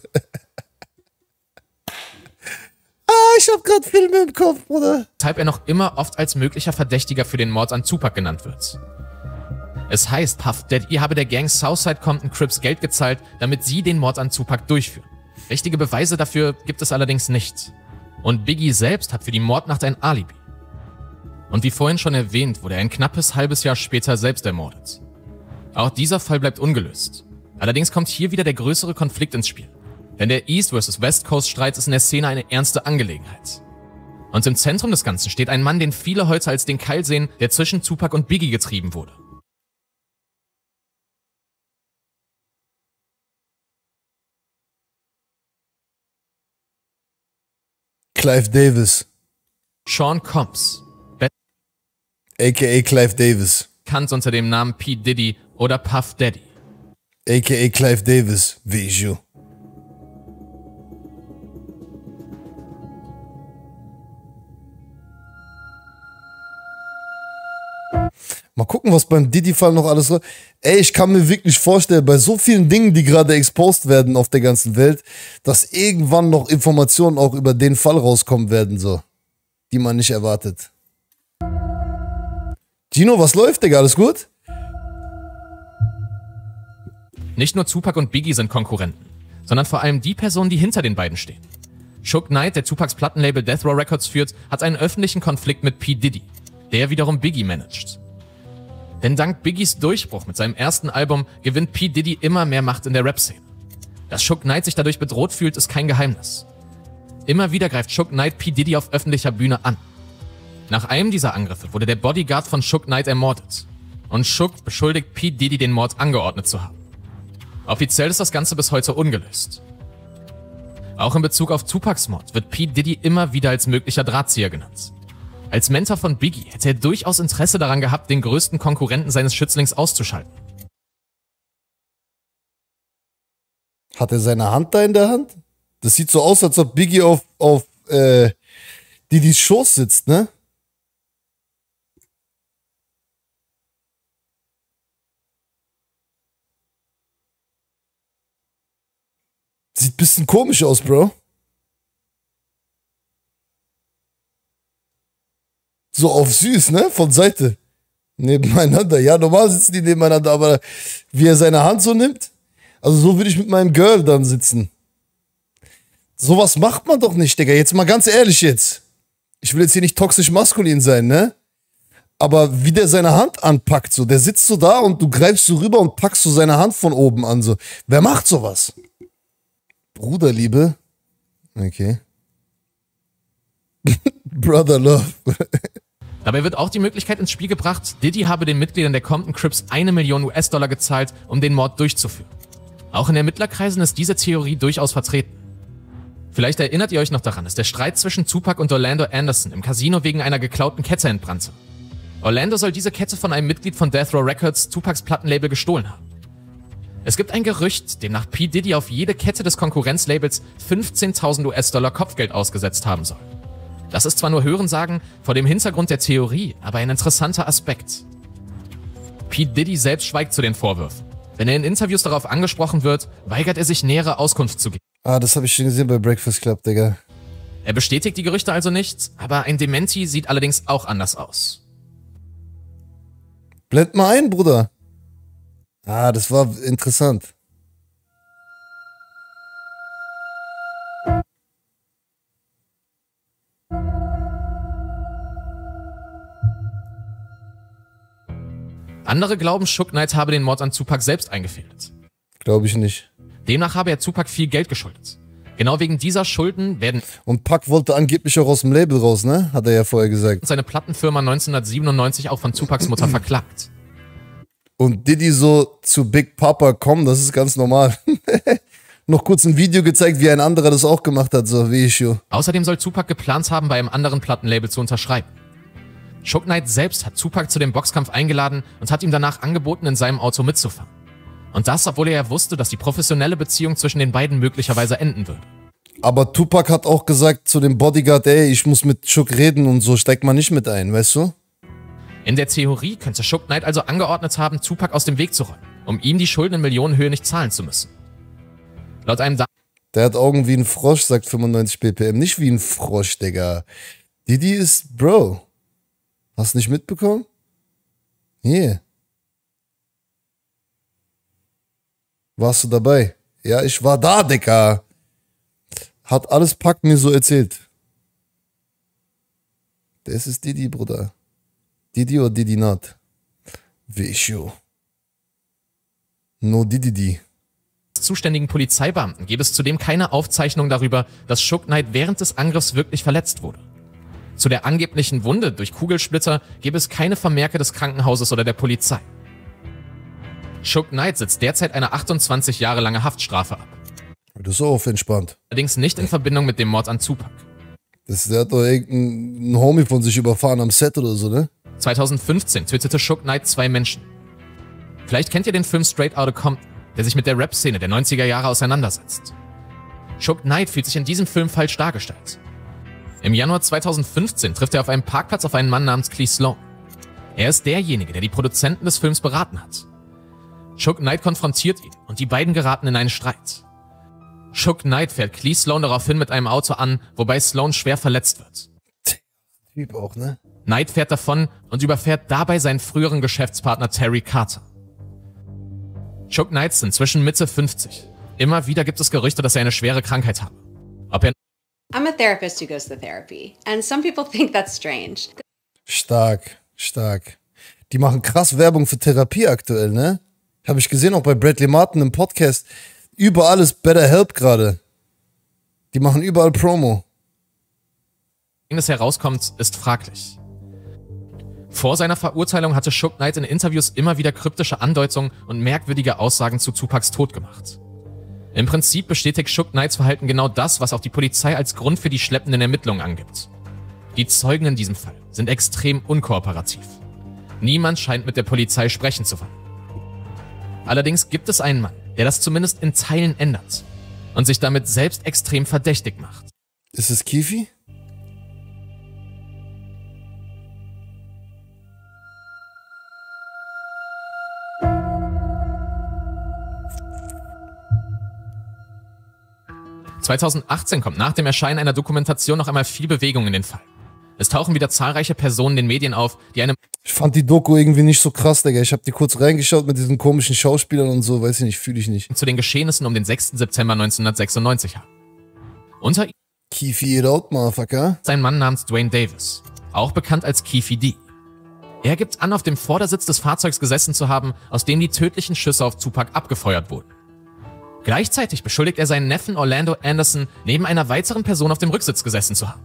Ah, ich hab grad Filme im Kopf, Bruder. Weshalb er noch immer oft als möglicher Verdächtiger für den Mord an Tupac genannt wird. Es heißt, Puff Daddy habe der Gang Southside Compton Crips Geld gezahlt, damit sie den Mord an Tupac durchführen. Richtige Beweise dafür gibt es allerdings nicht. Und Biggie selbst hat für die Mordnacht ein Alibi. Und wie vorhin schon erwähnt, wurde er ein knappes halbes Jahr später selbst ermordet. Auch dieser Fall bleibt ungelöst. Allerdings kommt hier wieder der größere Konflikt ins Spiel. Denn der East versus West Coast Streit ist in der Szene eine ernste Angelegenheit. Und im Zentrum des Ganzen steht ein Mann, den viele heute als den Keil sehen, der zwischen Tupac und Biggie getrieben wurde. Clive Davis. Sean Combs. A K A Clive Davis. Bekannt unter dem Namen P. Diddy oder Puff Daddy. A K A Clive Davis. Visual. Mal gucken, was beim Diddy-Fall noch alles so. Ey, ich kann mir wirklich vorstellen, bei so vielen Dingen, die gerade exposed werden auf der ganzen Welt, dass irgendwann noch Informationen auch über den Fall rauskommen werden, so. Die man nicht erwartet. Gino, was läuft, Digga? Alles gut? Nicht nur Tupac und Biggie sind Konkurrenten, sondern vor allem die Personen, die hinter den beiden stehen. Suge Knight, der Tupacs Plattenlabel Death Row Records führt, hat einen öffentlichen Konflikt mit P. Diddy, der wiederum Biggie managt. Denn dank Biggies Durchbruch mit seinem ersten Album gewinnt P. Diddy immer mehr Macht in der Rap-Szene. Dass Suge Knight sich dadurch bedroht fühlt, ist kein Geheimnis. Immer wieder greift Suge Knight P. Diddy auf öffentlicher Bühne an. Nach einem dieser Angriffe wurde der Bodyguard von Suge Knight ermordet. Und Suge beschuldigt P. Diddy, den Mord angeordnet zu haben. Offiziell ist das Ganze bis heute ungelöst. Auch in Bezug auf Tupacs Mord wird P. Diddy immer wieder als möglicher Drahtzieher genannt. Als Mentor von Biggie hätte er durchaus Interesse daran gehabt, den größten Konkurrenten seines Schützlings auszuschalten. Hat er seine Hand da in der Hand? Das sieht so aus, als ob Biggie auf, auf äh, Diddys Schoß sitzt, ne? Sieht ein bisschen komisch aus, Bro. So auf süß, ne? Von Seite. Nebeneinander. Ja, normal sitzen die nebeneinander, aber wie er seine Hand so nimmt. Also so würde ich mit meinem Girl dann sitzen. Sowas macht man doch nicht, Digga. Jetzt mal ganz ehrlich jetzt. Ich will jetzt hier nicht toxisch maskulin sein, ne? Aber wie der seine Hand anpackt, so. Der sitzt so da und du greifst so rüber und packst so seine Hand von oben an, so. Wer macht sowas? Bruderliebe? Okay. Brother Love. Dabei wird auch die Möglichkeit ins Spiel gebracht, Diddy habe den Mitgliedern der Compton Crips eine Million U S-Dollar gezahlt, um den Mord durchzuführen. Auch in Ermittlerkreisen ist diese Theorie durchaus vertreten. Vielleicht erinnert ihr euch noch daran, dass der Streit zwischen Tupac und Orlando Anderson im Casino wegen einer geklauten Kette entbrannte. Orlando soll diese Kette von einem Mitglied von Death Row Records, Tupacs Plattenlabel, gestohlen haben. Es gibt ein Gerücht, demnach P. Diddy auf jede Kette des Konkurrenzlabels fünfzehntausend U S-Dollar Kopfgeld ausgesetzt haben soll. Das ist zwar nur Hörensagen, vor dem Hintergrund der Theorie, aber ein interessanter Aspekt. P. Diddy selbst schweigt zu den Vorwürfen. Wenn er in Interviews darauf angesprochen wird, weigert er sich, nähere Auskunft zu geben. Ah, das habe ich schon gesehen bei Breakfast Club, Digga. Er bestätigt die Gerüchte also nicht, aber ein Dementi sieht allerdings auch anders aus. Blend mal ein, Bruder. Ah, das war interessant. Andere glauben, Suge Knight habe den Mord an Tupac selbst eingefädelt. Glaube ich nicht. Demnach habe er Tupac viel Geld geschuldet. Genau wegen dieser Schulden werden... Und Pac wollte angeblich auch aus dem Label raus, ne? Hat er ja vorher gesagt. ...seine Plattenfirma neunzehnhundertsiebenundneunzig auch von Tupacs Mutter verklagt. Und Diddy so zu Big Papa, komm, das ist ganz normal. Noch kurz ein Video gezeigt, wie ein anderer das auch gemacht hat, so wie ich schon. Außerdem soll Tupac geplant haben, bei einem anderen Plattenlabel zu unterschreiben. Suge Knight selbst hat Tupac zu dem Boxkampf eingeladen und hat ihm danach angeboten, in seinem Auto mitzufahren. Und das, obwohl er ja wusste, dass die professionelle Beziehung zwischen den beiden möglicherweise enden würde. Aber Tupac hat auch gesagt zu dem Bodyguard, ey, ich muss mit Suge reden und so, steigt man nicht mit ein, weißt du? In der Theorie könnte Suge Knight also angeordnet haben, Tupac aus dem Weg zu räumen, um ihm die Schulden in Millionenhöhe nicht zahlen zu müssen. Laut einem da Der hat Augen wie ein Frosch, sagt fünfundneunzig B P M. Nicht wie ein Frosch, Digga. Diddy ist Bro. Hast du nicht mitbekommen? Hier. Warst du dabei? Ja, ich war da, Digga. Hat alles Pac mir so erzählt. Das ist Diddy, Bruder. Diddy oder Diddy not? Vishu. No Diddy di. Zuständigen Polizeibeamten gäbe es zudem keine Aufzeichnung darüber, dass Suge Knight während des Angriffs wirklich verletzt wurde. Zu der angeblichen Wunde durch Kugelsplitter gäbe es keine Vermerke des Krankenhauses oder der Polizei. Suge Knight sitzt derzeit eine achtundzwanzig Jahre lange Haftstrafe ab. Das ist auch entspannt. Allerdings nicht in Verbindung mit dem Mord an Tupac. Das, der hat doch irgendein Homie von sich überfahren am Set oder so, ne? zweitausendfünfzehn tötete Suge Knight zwei Menschen. Vielleicht kennt ihr den Film Straight Outta Compton, der sich mit der Rap-Szene der neunziger Jahre auseinandersetzt. Suge Knight fühlt sich in diesem Film falsch dargestellt. Im Januar zweitausendfünfzehn trifft er auf einem Parkplatz auf einen Mann namens Clee Sloan. Er ist derjenige, der die Produzenten des Films beraten hat. Suge Knight konfrontiert ihn und die beiden geraten in einen Streit. Suge Knight fährt Clee Sloan daraufhin mit einem Auto an, wobei Sloan schwer verletzt wird. Typ auch, ne? Knight fährt davon und überfährt dabei seinen früheren Geschäftspartner Terry Carter. Suge Knight ist inzwischen Mitte fünfzig. Immer wieder gibt es Gerüchte, dass er eine schwere Krankheit habe. Ob er I'm a therapist who goes to therapy, and some people think that's strange. Stark, stark. Die machen krass Werbung für Therapie aktuell, ne? Habe ich gesehen, auch bei Bradley Martin im Podcast. Überall ist BetterHelp gerade. Die machen überall Promo. es herauskommt, ist fraglich. Vor seiner Verurteilung hatte Suge Knight in Interviews immer wieder kryptische Andeutungen und merkwürdige Aussagen zu Tupacs Tod gemacht. Im Prinzip bestätigt Suge Knights Verhalten genau das, was auch die Polizei als Grund für die schleppenden Ermittlungen angibt. Die Zeugen in diesem Fall sind extrem unkooperativ. Niemand scheint mit der Polizei sprechen zu wollen. Allerdings gibt es einen Mann, der das zumindest in Teilen ändert und sich damit selbst extrem verdächtig macht. Ist es Keefe? zweitausendachtzehn kommt nach dem Erscheinen einer Dokumentation noch einmal viel Bewegung in den Fall. Es tauchen wieder zahlreiche Personen in den Medien auf, die eine... Ich fand die Doku irgendwie nicht so krass, Digga. Ich hab die kurz reingeschaut mit diesen komischen Schauspielern und so, weiß ich nicht, fühle ich nicht. ...zu den Geschehnissen um den sechsten September neunzehnhundertsechsundneunzig haben. Unter Keefe it out, motherfucker. Sein Mann namens Dwayne Davis, auch bekannt als Keefe D. Er gibt an, auf dem Vordersitz des Fahrzeugs gesessen zu haben, aus dem die tödlichen Schüsse auf Tupac abgefeuert wurden. Gleichzeitig beschuldigt er seinen Neffen Orlando Anderson, neben einer weiteren Person auf dem Rücksitz gesessen zu haben.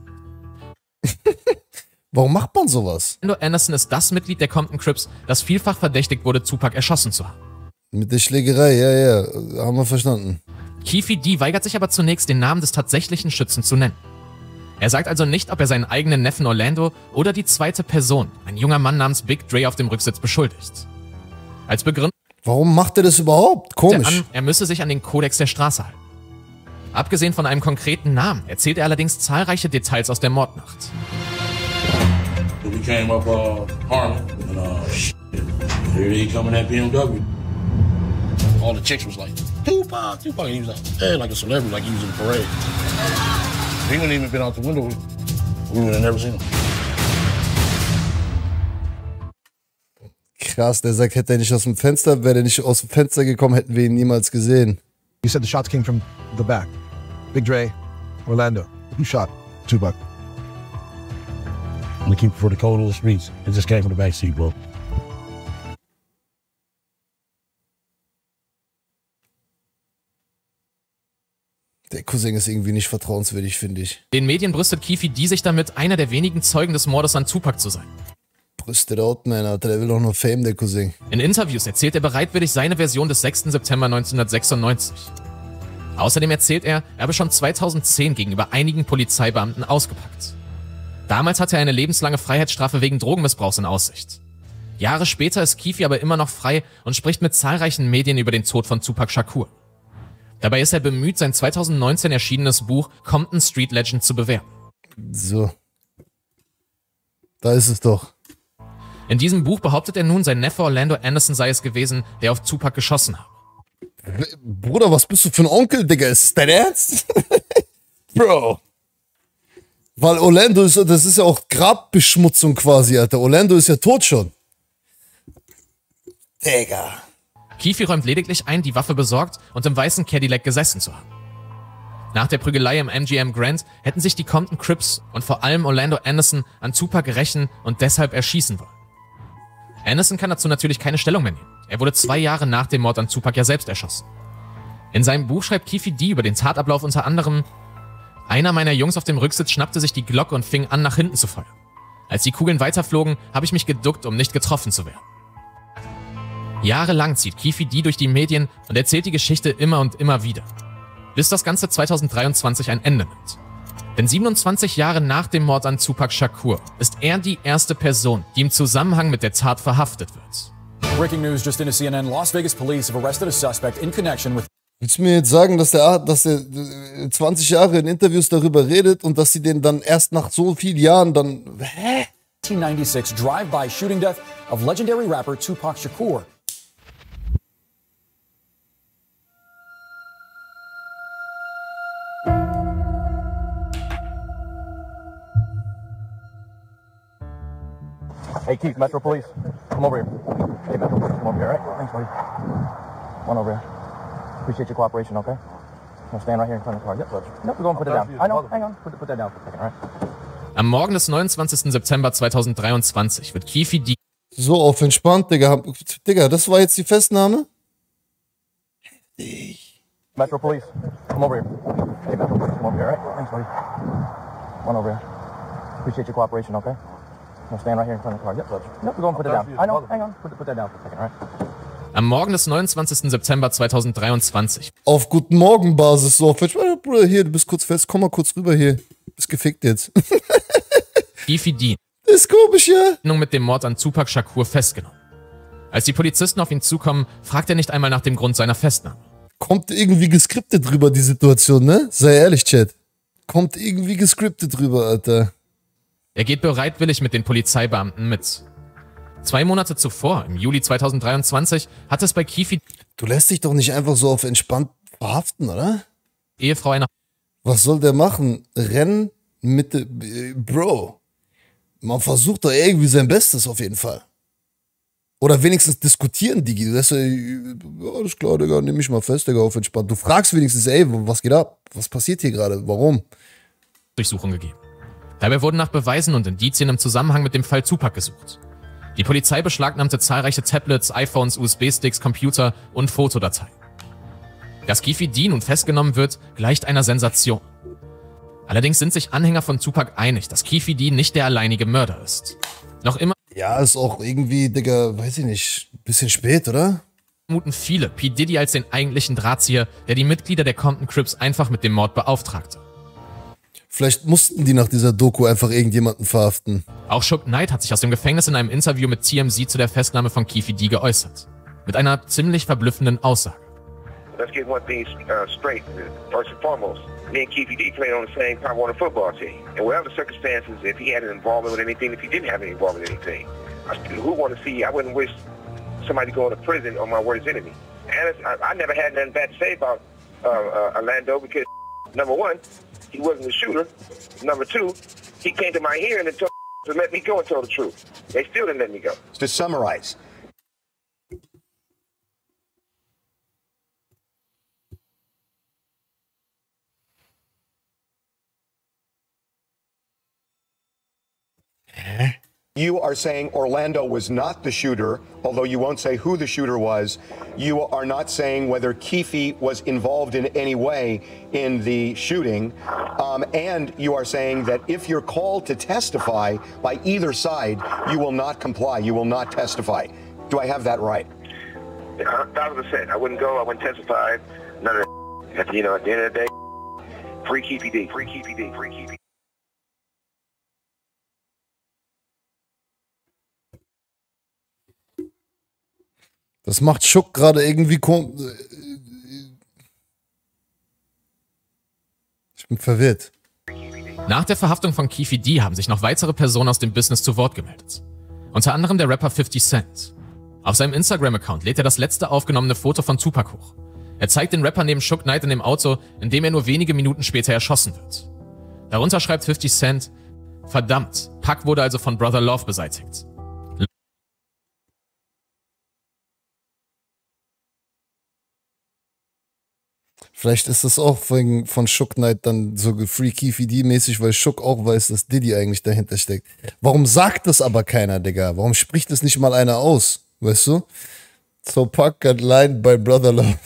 Warum macht man sowas? Orlando Anderson ist das Mitglied der Compton Crips, das vielfach verdächtigt wurde, Tupac erschossen zu haben. Mit der Schlägerei, ja, ja, haben wir verstanden. Keefe D weigert sich aber zunächst, den Namen des tatsächlichen Schützen zu nennen. Er sagt also nicht, ob er seinen eigenen Neffen Orlando oder die zweite Person, ein junger Mann namens Big Dre, auf dem Rücksitz beschuldigt. Als Begründung Warum macht er das überhaupt? Komisch. An, er müsse sich an den Kodex der Straße halten. Abgesehen von einem konkreten Namen erzählt er allerdings zahlreiche Details aus der Mordnacht. We came up uh, Harlem and uh, shit, here he coming at B M W. All the chicks was like, Tupac, Tupac, and he was like, hey, like a celebrity, like he was in the parade. He wouldn't even been out the window. We would have never seen him. Krass, der sagt, hätte er nicht aus dem Fenster, wäre er nicht aus dem Fenster gekommen, hätten wir ihn niemals gesehen. You said the shots came from the back. Big Dre, Orlando. Who shot Tupac? We keep it for the cold of the streets. It just came from the back seat, bro. Der Cousin ist irgendwie nicht vertrauenswürdig, finde ich. Den Medien brüstet Keefe D sich damit, einer der wenigen Zeugen des Mordes an Tupac zu sein. Brüstet out, man, Alter, der will doch nur Fame, der Cousin. In Interviews erzählt er bereitwillig seine Version des sechsten September neunzehnhundertsechsundneunzig. Außerdem erzählt er, er habe schon zweitausendzehn gegenüber einigen Polizeibeamten ausgepackt. Damals hatte er eine lebenslange Freiheitsstrafe wegen Drogenmissbrauchs in Aussicht. Jahre später ist Keefe aber immer noch frei und spricht mit zahlreichen Medien über den Tod von Tupac Shakur. Dabei ist er bemüht, sein zweitausendneunzehn erschienenes Buch Compton Street Legend zu bewerben. So. Da ist es doch. In diesem Buch behauptet er nun, sein Neffe Orlando Anderson sei es gewesen, der auf Tupac geschossen habe. Bruder, was bist du für ein Onkel, Digga? Ist das dein Ernst? Bro. Weil Orlando ist, das ist ja auch Grabbeschmutzung quasi, Alter. Orlando ist ja tot schon. Digga. Keefe räumt lediglich ein, die Waffe besorgt und im weißen Cadillac gesessen zu haben. Nach der Prügelei im M G M Grand hätten sich die Compton Crips und vor allem Orlando Anderson an Tupac rächen und deshalb erschießen wollen. Anderson kann dazu natürlich keine Stellung mehr nehmen. Er wurde zwei Jahre nach dem Mord an Tupac ja selbst erschossen. In seinem Buch schreibt Keefe D über den Tatablauf unter anderem: Einer meiner Jungs auf dem Rücksitz schnappte sich die Glocke und fing an, nach hinten zu feuern. Als die Kugeln weiterflogen, habe ich mich geduckt, um nicht getroffen zu werden. Jahrelang zieht Keefe D durch die Medien und erzählt die Geschichte immer und immer wieder. Bis das Ganze zweitausenddreiundzwanzig ein Ende nimmt. Denn siebenundzwanzig Jahre nach dem Mord an Tupac Shakur ist er die erste Person, die im Zusammenhang mit der Tat verhaftet wird. Breaking news just into C N N. Las Vegas police have arrested a suspect in connection with... Willst du mir jetzt sagen, dass der, dass der zwanzig Jahre in Interviews darüber redet und dass sie den dann erst nach so vielen Jahren dann... Hä? nineteen ninety-six drive-by shooting death of legendary rapper Tupac Shakur. Hey, Keith, Metro Police, come over here. Hey, Metro Police, come over here, all right? Thanks, buddy. One over here. Appreciate your cooperation, okay? I'm staying right here in front of the car. Yep, yep, we're going to put it down. I know, hang on, put, put that down for a second, all right? Am Morgen des neunundzwanzigsten September zweitausenddreiundzwanzig wird Keefe D... So auf entspannt, Digga. Digga, das war jetzt die Festnahme? Heftig. Metro Police, come over here. Hey, Metro Police, come over here, all right? Thanks, buddy. One over here. Appreciate your cooperation, okay? I'm staying right here in front of the car. Yep, yep, we're going to put it down. I know, hang on, put, put that down for a second, all right? Am Morgen des neunundzwanzigsten September zweitausenddreiundzwanzig. Auf Guten Morgen Basis, so, Bruder, hier, du bist kurz fest, komm mal kurz rüber hier. Bist gefickt jetzt. Keefe D. Das ist komisch, ja. Mit dem Mord an Tupac Shakur festgenommen. Als die Polizisten auf ihn zukommen, fragt er nicht einmal nach dem Grund seiner Festnahme. Kommt irgendwie geskriptet drüber, die Situation, ne? Sei ehrlich, Chat. Kommt irgendwie geskriptet drüber, Alter. Er geht bereitwillig mit den Polizeibeamten mit. Zwei Monate zuvor, im Juli zweitausenddreiundzwanzig, hat es bei Keefe... Du lässt dich doch nicht einfach so auf entspannt verhaften, oder? Ehefrau einer... Was soll der machen? Rennen mit... De, Bro. Man versucht doch irgendwie sein Bestes auf jeden Fall. Oder wenigstens diskutieren, Digi. Du sagst, ey, alles klar, Digga, nimm mich mal fest, Digga, auf entspannt. Du fragst wenigstens, ey, was geht ab? Was passiert hier gerade? Warum? Durchsuchung gegeben. Dabei wurden nach Beweisen und Indizien im Zusammenhang mit dem Fall Tupac gesucht. Die Polizei beschlagnahmte zahlreiche Tablets, iPhones, U S B-Sticks, Computer und Fotodateien. Dass Keefe D nun festgenommen wird, gleicht einer Sensation. Allerdings sind sich Anhänger von Tupac einig, dass Keefe D nicht der alleinige Mörder ist. Noch immer... Ja, ist auch irgendwie, Digga, weiß ich nicht, bisschen spät, oder? Vermuten viele P. Diddy als den eigentlichen Drahtzieher, der die Mitglieder der Compton Crips einfach mit dem Mord beauftragte. Vielleicht mussten die nach dieser Doku einfach irgendjemanden verhaften. Auch Suge Knight hat sich aus dem Gefängnis in einem Interview mit T M Z zu der Festnahme von Keefe D geäußert. Mit einer ziemlich verblüffenden Aussage. Let's get one thing uh, straight. First and foremost, me and Keefe D played on the same Pop Warner football team. And whatever the circumstances, if he had an involvement with anything, if he didn't have any involvement in anything, I still, who want to see? I wouldn't wish somebody going to prison on my worst enemy. And I, I never had nothing bad to say about uh, uh, Orlando because number one, he wasn't the shooter. Number two, he came to my hearing and told to let me go and tell the truth. They still didn't let me go. To summarize. You are saying Orlando was not the shooter, although you won't say who the shooter was. You are not saying whether Keefe was involved in any way in the shooting. Um, and you are saying that if you're called to testify by either side, you will not comply. You will not testify. Do I have that right? A thousand percent. I wouldn't go. I wouldn't testify. None of that. You know, at the end of the day, free Keefe D. Free Keefe D. Free Keefe D. Das macht Schuck gerade irgendwie kom... Ich bin verwirrt. Nach der Verhaftung von Keefe D haben sich noch weitere Personen aus dem Business zu Wort gemeldet. Unter anderem der Rapper fifty Cent. Auf seinem Instagram-Account lädt er das letzte aufgenommene Foto von Tupac hoch. Er zeigt den Rapper neben Suge Knight in dem Auto, in dem er nur wenige Minuten später erschossen wird. Darunter schreibt fifty Cent, verdammt, Pac wurde also von Brother Love beseitigt. Vielleicht ist das auch von, von Suge Knight dann so Free Keefe D-mäßig, weil Suge auch weiß, dass Diddy eigentlich dahinter steckt. Warum sagt das aber keiner, Digga? Warum spricht das nicht mal einer aus? Weißt du? So Pac got lined by Brother Love.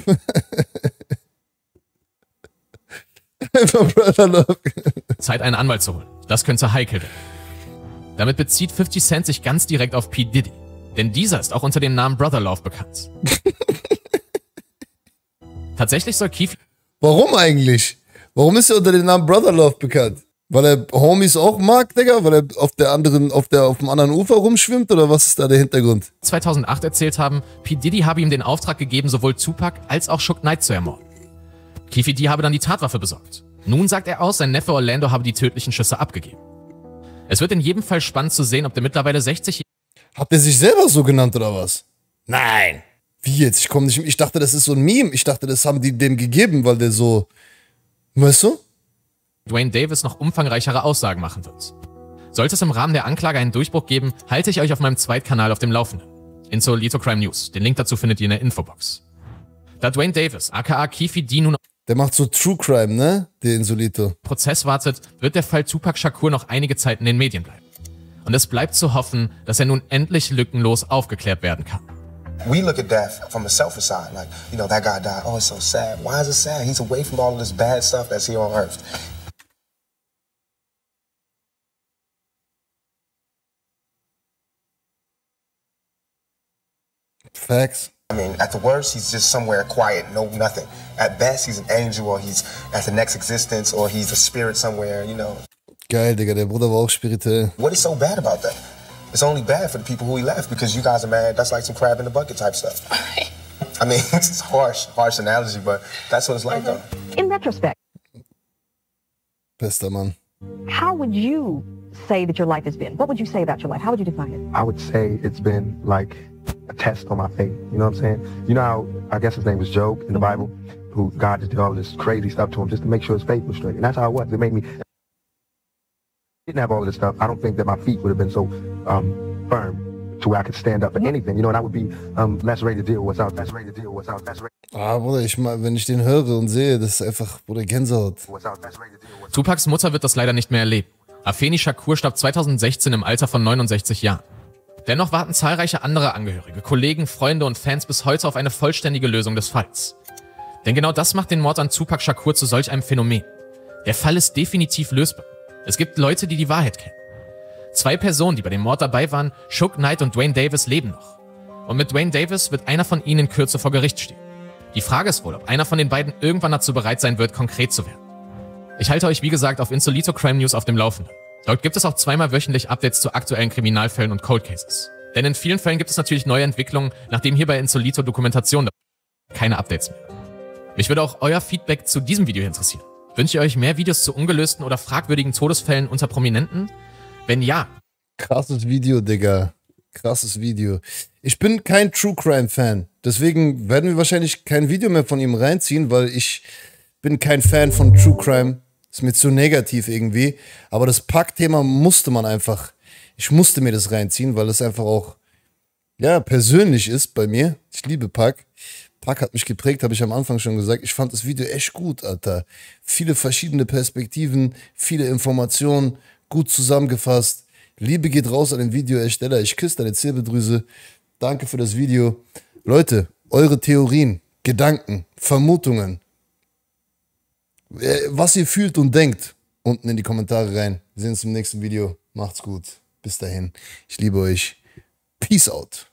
Einfach Brother Love. Zeit, einen Anwalt zu holen. Das könnte heikel werden. Damit bezieht fifty Cent sich ganz direkt auf P. Diddy. Denn dieser ist auch unter dem Namen Brother Love bekannt. Tatsächlich soll Keefe... Warum eigentlich? Warum ist er unter dem Namen Brother Love bekannt? Weil er Homies auch mag, Digga? Weil er auf der anderen, auf der, auf dem anderen Ufer rumschwimmt? Oder was ist da der Hintergrund? zweitausendacht erzählt haben, P. Diddy habe ihm den Auftrag gegeben, sowohl Tupac als auch Suge Knight zu ermorden. Keefe D habe dann die Tatwaffe besorgt. Nun sagt er aus, sein Neffe Orlando habe die tödlichen Schüsse abgegeben. Es wird in jedem Fall spannend zu sehen, ob der mittlerweile sechzig... Hat er sich selber so genannt oder was? Nein! Wie jetzt? Ich komme nicht. Ich dachte, das ist so ein Meme. Ich dachte, das haben die dem gegeben, weil der so. Weißt du? Dwayne Davis noch umfangreichere Aussagen machen wird. Sollte es im Rahmen der Anklage einen Durchbruch geben, halte ich euch auf meinem Zweitkanal auf dem Laufenden. Insolito Crime News. Den Link dazu findet ihr in der Infobox. Da Dwayne Davis, aka Keefe D, nun. Der macht so True Crime, ne? Der Insolito. Prozess wartet, wird der Fall Tupac Shakur noch einige Zeit in den Medien bleiben. Und es bleibt zu hoffen, dass er nun endlich lückenlos aufgeklärt werden kann. We look at death from a selfish side, like, you know, that guy died. Oh, it's so sad. Why is it sad? He's away from all of this bad stuff that's here on earth. Facts. I mean, at the worst, he's just somewhere quiet, no nothing. At best, he's an angel, or he's at the next existence, or he's a spirit somewhere, you know. Geil, Digga, der Bruder war auch spirituell. What is so bad about that? It's only bad for the people who he left, because you guys are mad. That's like some crab in the bucket type stuff. I mean, it's harsh, harsh analogy, but that's what it's like, though. In retrospect, bester Mann. How would you say that your life has been? What would you say about your life? How would you define it? I would say it's been like a test on my faith. You know what I'm saying? You know how, I guess his name was Job in the Bible, who God just did all this crazy stuff to him just to make sure his faith was straight. And that's how it was. It made me, didn't have all of this stuff. I don't think that my feet would have been so um, firm to where I could stand up for anything. You know, and I would be um, less ready to deal with what's out, less ready to deal with what's out, less ready. Ah, Bruder, ich mal, wenn ich den höre und sehe, das ist einfach, Bruder, Gänsehaut. Tupacs Mutter wird das leider nicht mehr erleben. Afeni Shakur starb zweitausendsechzehn im Alter von neunundsechzig Jahren. Dennoch warten zahlreiche andere Angehörige, Kollegen, Freunde und Fans bis heute auf eine vollständige Lösung des Falls. Denn genau das macht den Mord an Tupac Shakur zu solch einem Phänomen. Der Fall ist definitiv lösbar. Es gibt Leute, die die Wahrheit kennen. Zwei Personen, die bei dem Mord dabei waren, Suge Knight und Dwayne Davis, leben noch. Und mit Dwayne Davis wird einer von ihnen in Kürze vor Gericht stehen. Die Frage ist wohl, ob einer von den beiden irgendwann dazu bereit sein wird, konkret zu werden. Ich halte euch wie gesagt auf Insolito Crime News auf dem Laufenden. Dort gibt es auch zweimal wöchentlich Updates zu aktuellen Kriminalfällen und Cold Cases. Denn in vielen Fällen gibt es natürlich neue Entwicklungen, nachdem hier bei Insolito Dokumentation keine Updates mehr. Mich würde auch euer Feedback zu diesem Video interessieren. Wünscht ihr euch mehr Videos zu ungelösten oder fragwürdigen Todesfällen unter Prominenten? Wenn ja. Krasses Video, Digga. Krasses Video. Ich bin kein True Crime Fan. Deswegen werden wir wahrscheinlich kein Video mehr von ihm reinziehen, weil ich bin kein Fan von True Crime. Ist mir zu negativ irgendwie. Aber das Pac-Thema musste man einfach, ich musste mir das reinziehen, weil es einfach auch, ja, persönlich ist bei mir. Ich liebe Pac. Pac hat mich geprägt, habe ich am Anfang schon gesagt. Ich fand das Video echt gut, Alter. Viele verschiedene Perspektiven, viele Informationen, gut zusammengefasst. Liebe geht raus an den Videoersteller. Ich küsse deine Zirbeldrüse. Danke für das Video. Leute, eure Theorien, Gedanken, Vermutungen, was ihr fühlt und denkt, unten in die Kommentare rein. Wir sehen uns im nächsten Video. Macht's gut. Bis dahin. Ich liebe euch. Peace out.